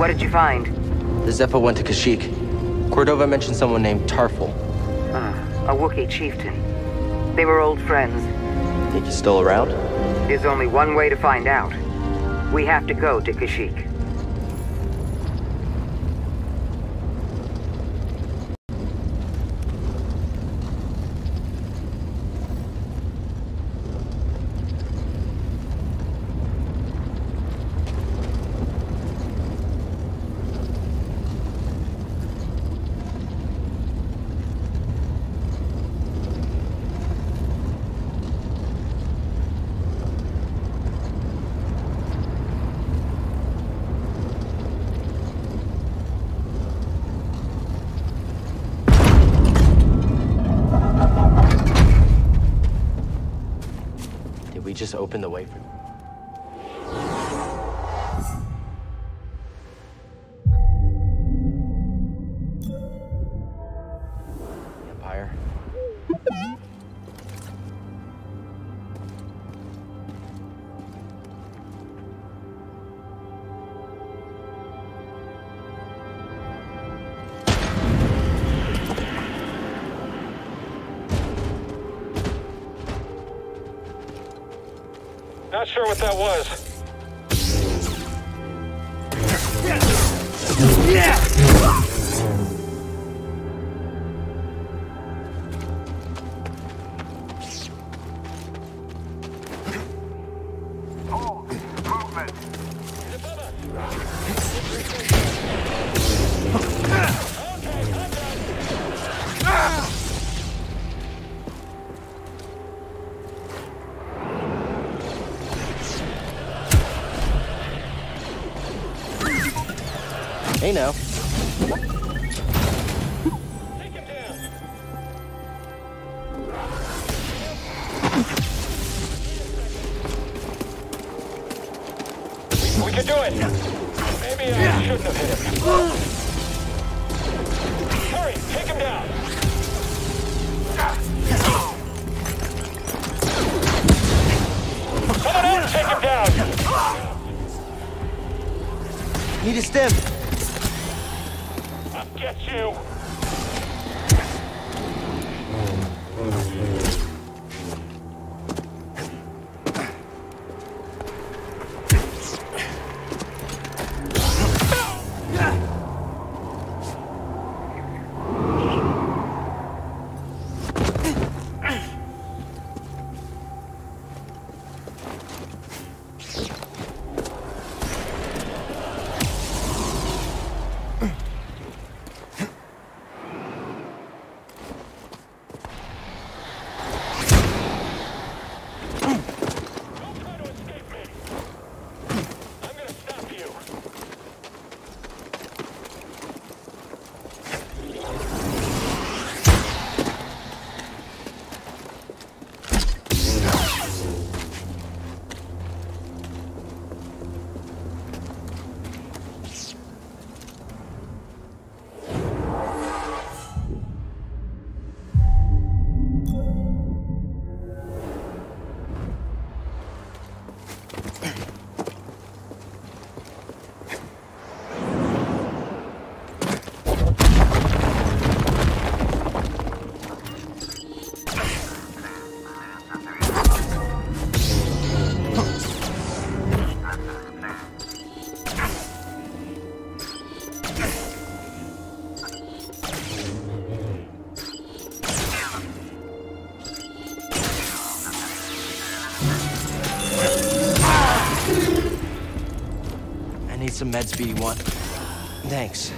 Speaker 3: What did you find?
Speaker 1: The Zepho went to Kashyyyk. Cordova mentioned someone named Tarful.
Speaker 3: A Wookiee chieftain. They were old friends.
Speaker 1: Think he's still around?
Speaker 3: There's only one way to find out. We have to go to Kashyyyk.
Speaker 1: We just opened the way for... Empire.
Speaker 4: Not sure what that was.
Speaker 8: Hold. Movement.
Speaker 1: Hey now.
Speaker 4: Take him down. We can do it. Maybe I shouldn't have hit him. Hurry, take him down. Someone else take him down.
Speaker 1: Need a stim.
Speaker 4: I'll get you.
Speaker 1: Need some meds, BD1. Thanks.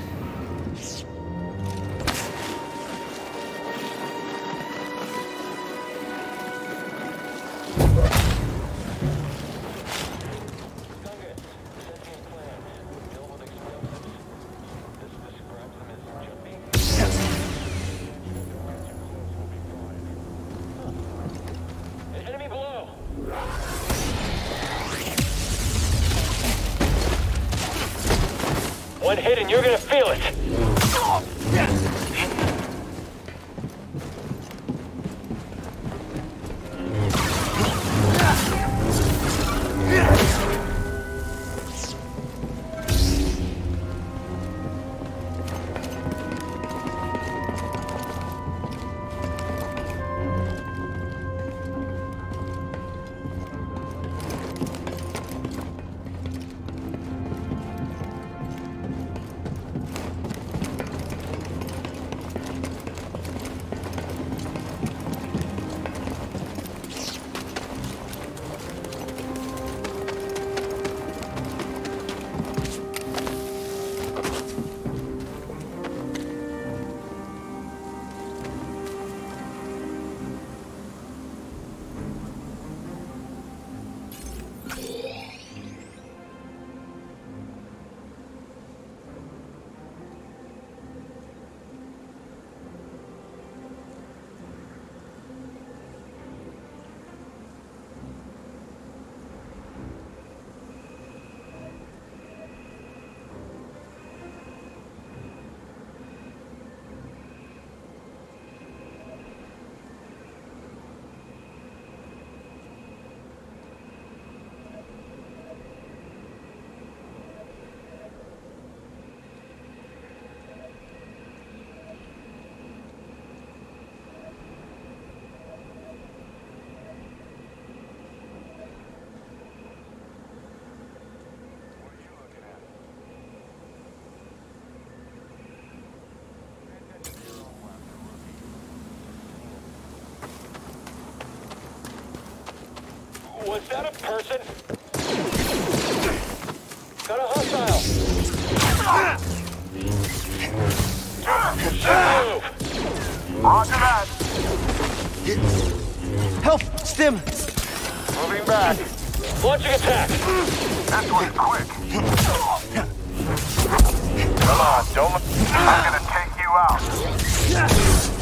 Speaker 4: Enemy below. One hit and you're gonna feel it. Was that a person? Got a hostile. Move.
Speaker 8: Roger that.
Speaker 1: Help! Stim!
Speaker 8: Moving back.
Speaker 4: Launching attack.
Speaker 8: This one's quick. Come on, don't... I'm gonna take you out.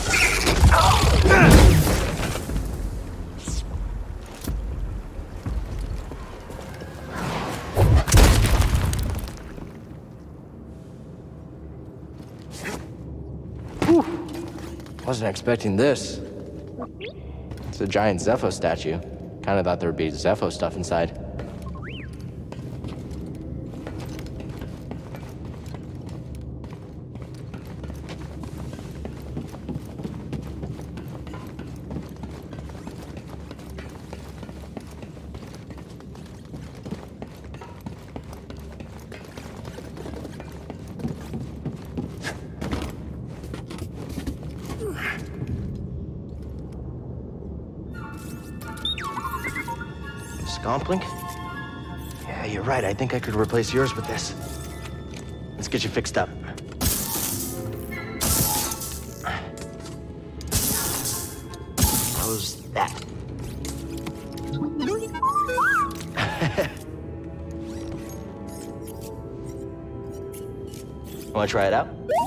Speaker 1: Wasn't expecting this. It's a giant Zepho statue. Kinda thought there would be Zepho stuff inside. Scomplink? Yeah, you're right. I think I could replace yours with this. Let's get you fixed up. How's that? Wanna try it out?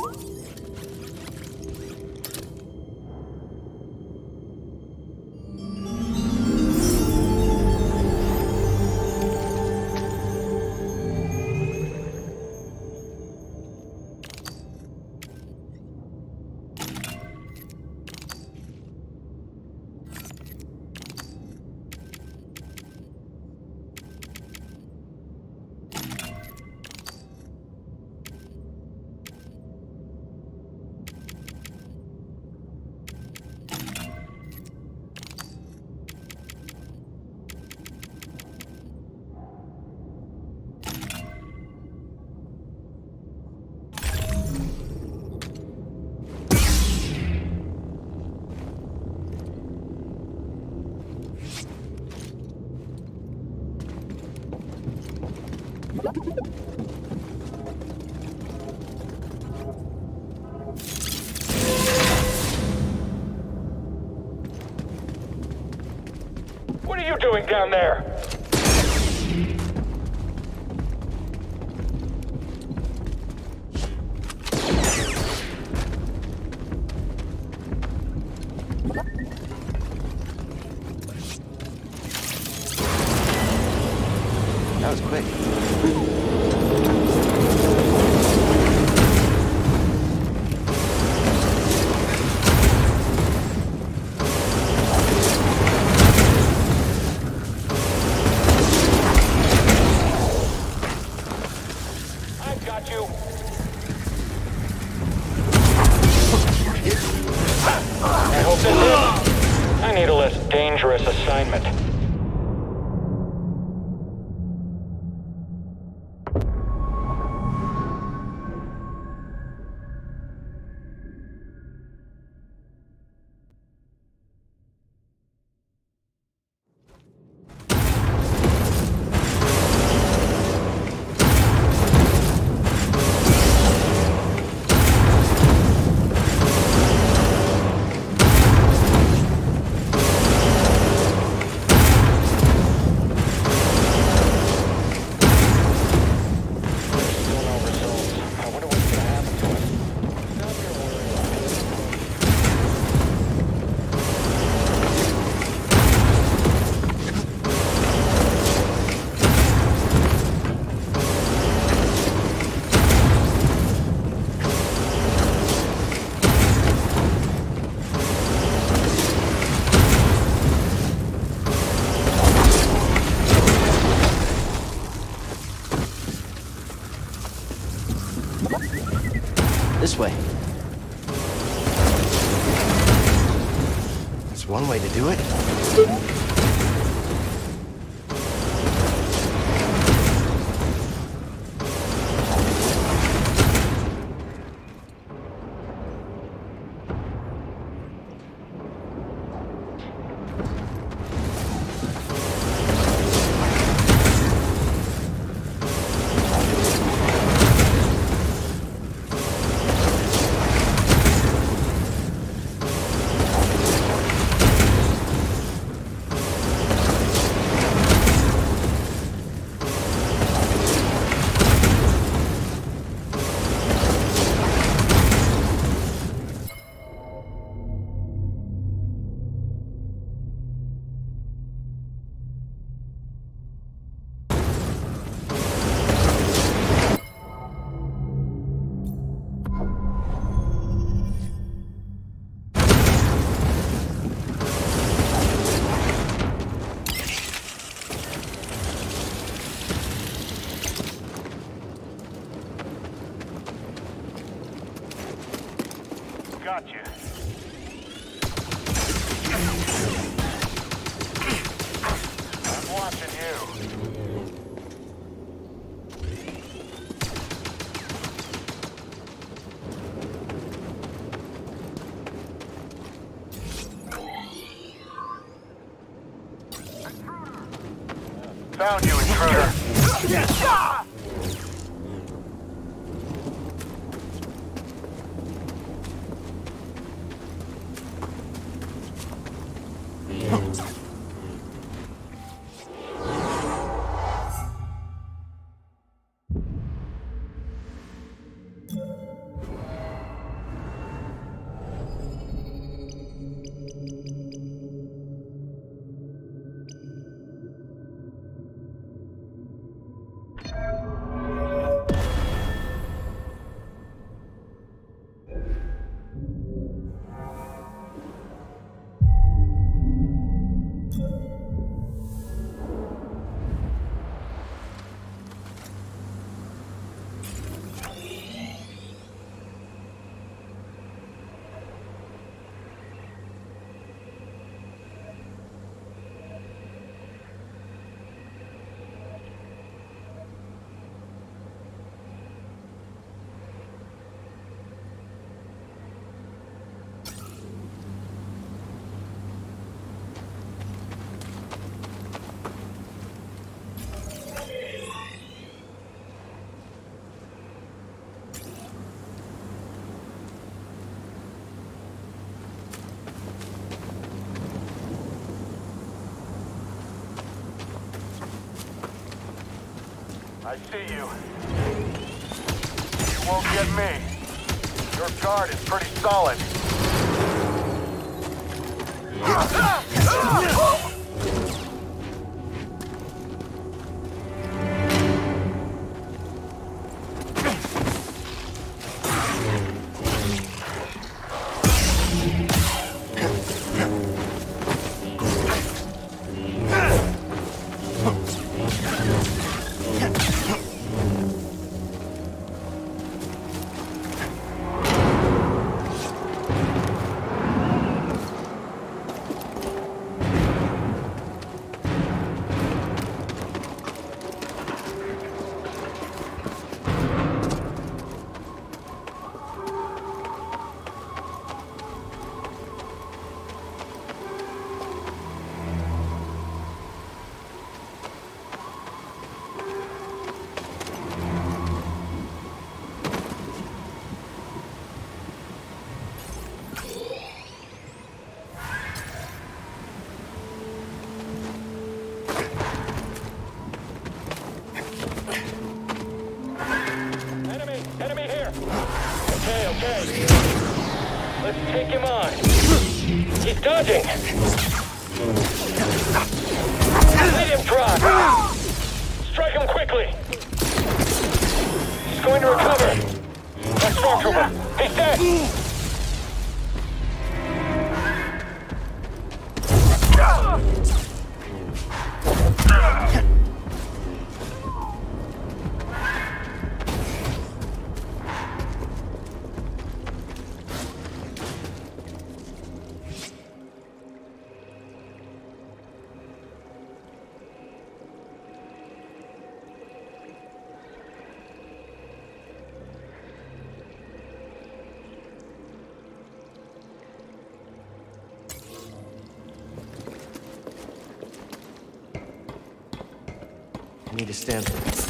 Speaker 4: What are you doing down there?
Speaker 1: That was quick.
Speaker 4: I need a less dangerous assignment.
Speaker 1: This way. That's one way to do it.
Speaker 8: got you. I'm watching you. Found you, intruder. I see you. You won't get me. Your guard is pretty solid.
Speaker 4: Enemy here! Okay. Let's take him on. He's dodging! Let him try! Strike him quickly! He's going to recover! That's Stormtrooper! He's dead!
Speaker 1: I need to stand for this.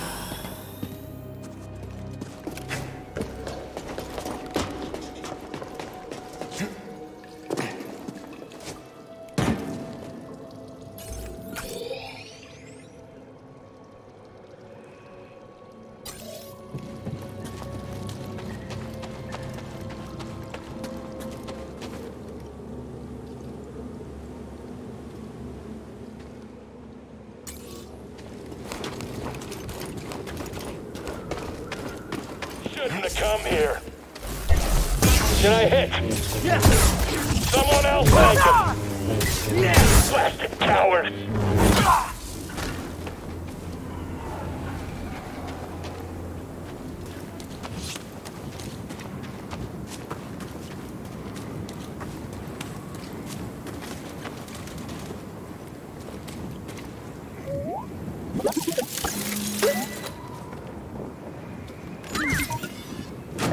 Speaker 4: Shouldn't have come here. Did I hit? Someone else take him! Blasted coward!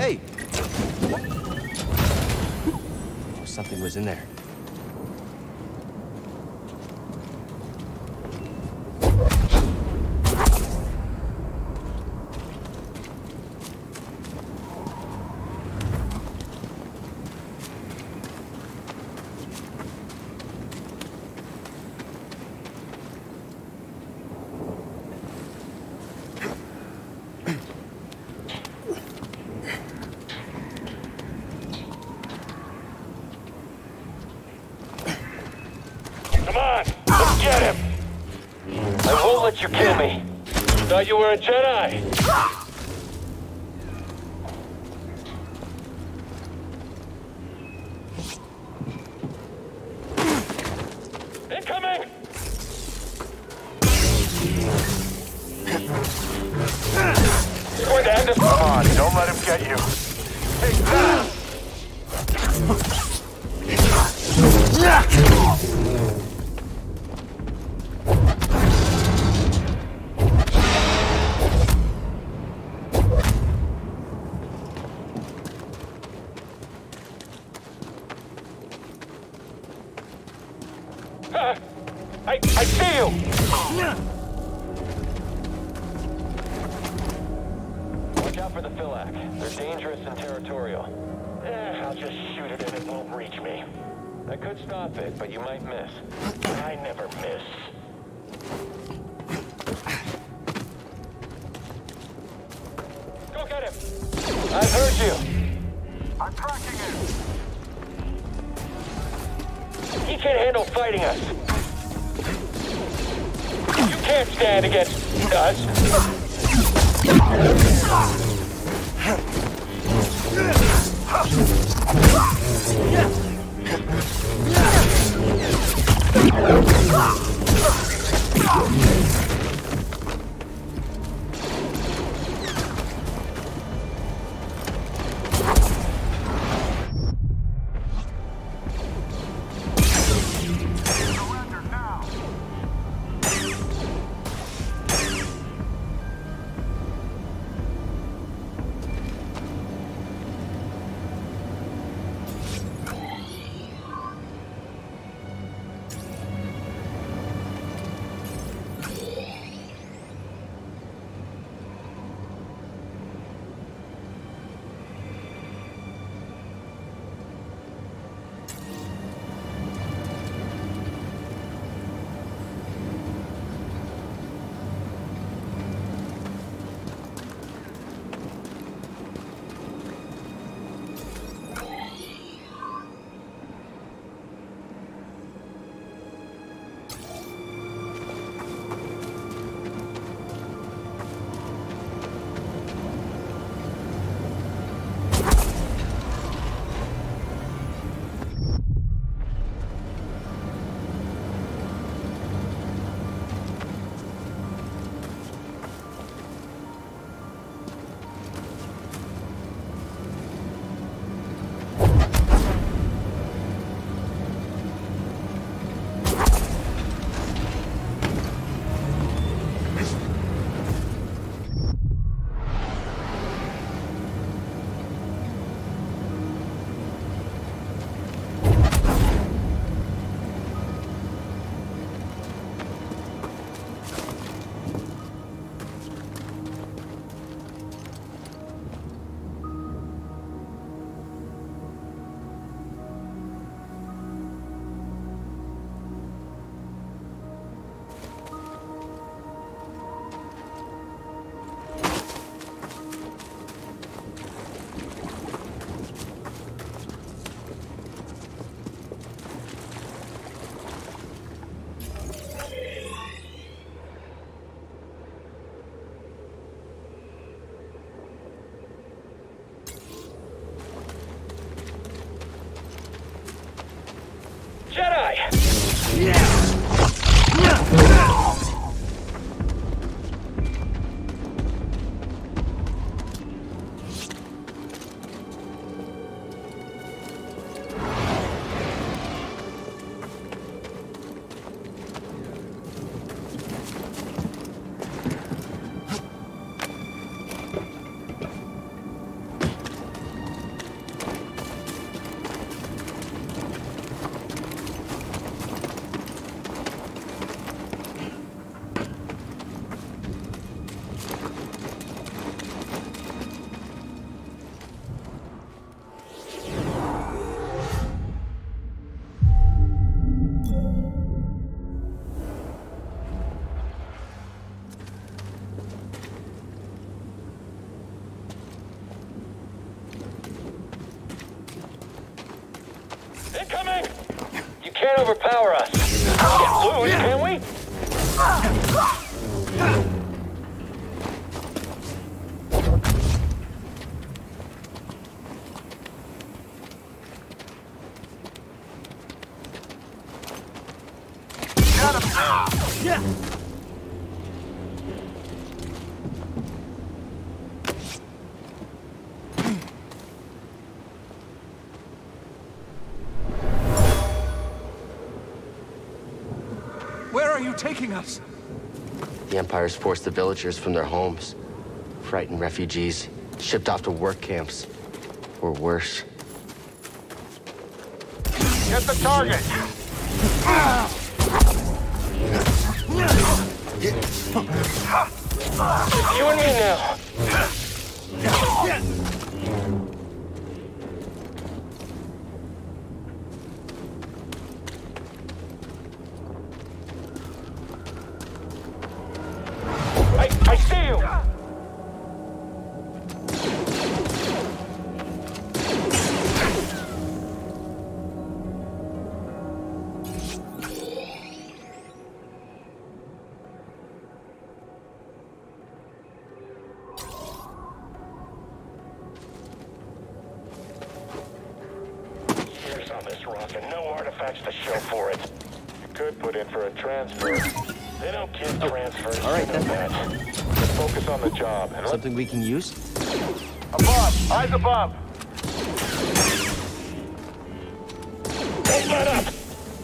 Speaker 1: Hey! Something was in there.
Speaker 4: Come on, let's get him! I won't let you kill me. Thought you were a Jedi. Incoming! He's going to end us.
Speaker 8: Come on, don't let him get you. Take that!
Speaker 4: I see you! Watch out for the Philac. They're dangerous and territorial. I'll just shoot it and it won't reach me. I could stop it, but you might miss. I never miss. Go get him! I heard you!
Speaker 8: I'm tracking him!
Speaker 4: He can't handle fighting us! You can't stand against us! Incoming! You can't overpower us. We can't lose, can we?
Speaker 5: Where are you taking us?
Speaker 1: The Empire's forced the villagers from their homes. Frightened refugees, shipped off to work camps. Or worse.
Speaker 8: Get the target!
Speaker 4: You and me now. I see you! Years on this rock and no artifacts to show for it. You could put in for a transfer. They don't give transfers.
Speaker 1: All right, then.
Speaker 4: Let's focus on the job. And
Speaker 1: Something we can use?
Speaker 8: Above! Eyes above!
Speaker 4: don't let up!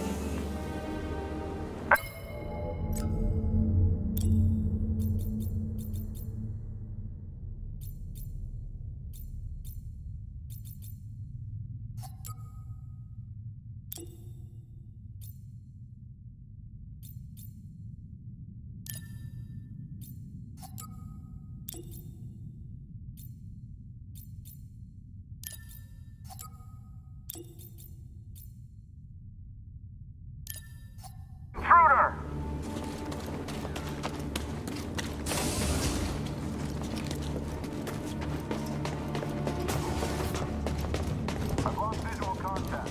Speaker 8: Intruder! I've lost visual contact.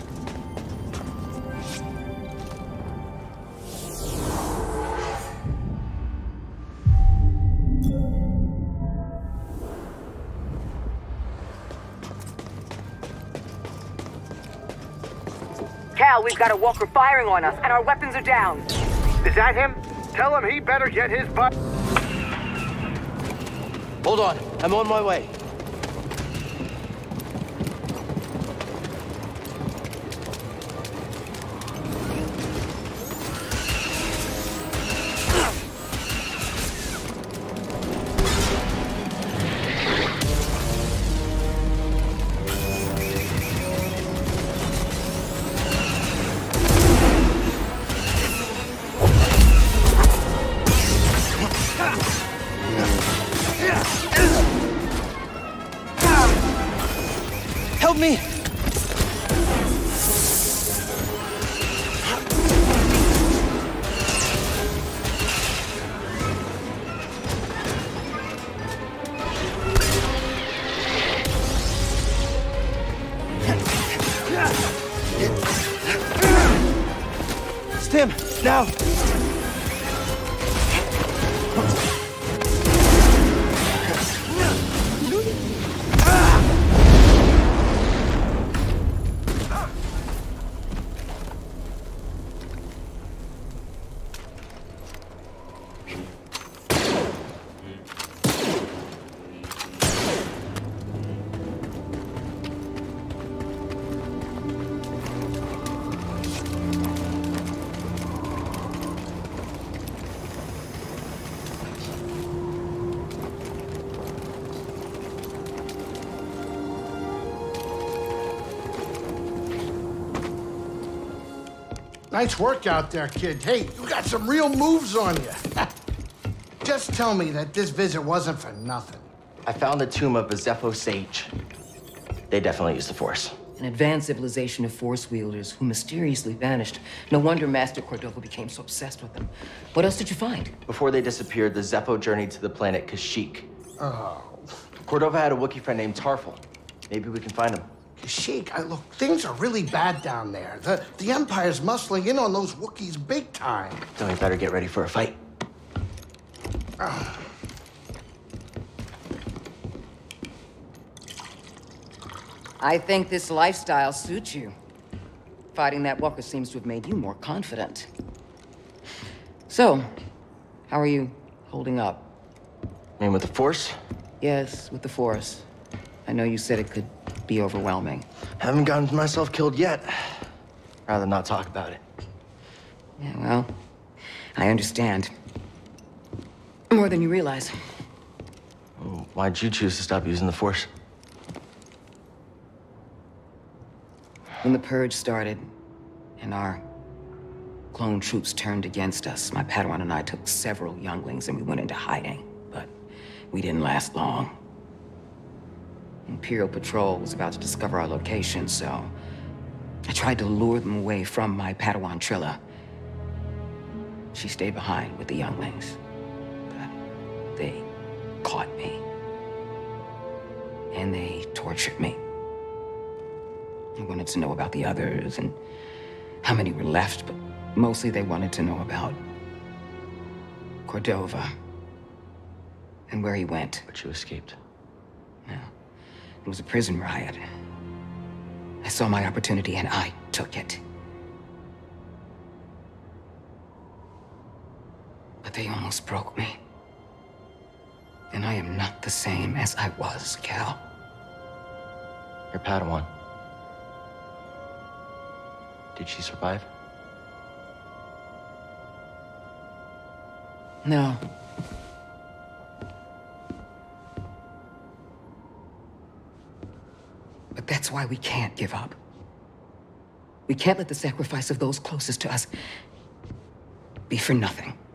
Speaker 3: Cal, we've got a walker firing on us, and our weapons are down.
Speaker 2: Is that him? Tell him he better get his butt.
Speaker 1: Hold on, I'm on my way. Help me! It's Tim, now!
Speaker 2: Nice work out there, kid. Hey, you got some real moves on you. Just tell me that this visit wasn't for nothing.
Speaker 1: I found the tomb of a Zeffo sage. They definitely used the Force.
Speaker 3: An advanced civilization of Force wielders who mysteriously vanished. No wonder Master Cordova became so obsessed with them. What else did you find?
Speaker 1: Before they disappeared, the Zeffo journeyed to the planet Kashyyyk.
Speaker 2: Oh.
Speaker 1: Cordova had a Wookiee friend named Tarful. Maybe we can find him.
Speaker 2: Sheik, look, things are really bad down there. The Empire's muscling in on those Wookiees big time.
Speaker 1: Then we better get ready for a fight.
Speaker 3: I think this lifestyle suits you. Fighting that walker seems to have made you more confident. So, how are you holding up?
Speaker 1: I mean, with the Force?
Speaker 3: Yes, with the Force. I know you said it could be overwhelming.
Speaker 1: Haven't gotten myself killed yet. Rather not talk about it.
Speaker 3: Yeah, well, I understand. More than you realize.
Speaker 1: Why'd you choose to stop using the Force?
Speaker 3: When the Purge started, and our clone troops turned against us, my Padawan and I took several younglings and we went into hiding. But we didn't last long. Imperial Patrol was about to discover our location, so I tried to lure them away from my Padawan Trilla. She stayed behind with the younglings, but they caught me. And they tortured me. They wanted to know about the others and how many were left, but mostly they wanted to know about Cordova and where he went.
Speaker 1: But you escaped.
Speaker 3: Yeah. It was a prison riot. I saw my opportunity and I took it. But they almost broke me. And I am not the same as I was, Cal.
Speaker 1: Your Padawan. Did she survive?
Speaker 3: No. But that's why we can't give up. We can't let the sacrifice of those closest to us be for nothing.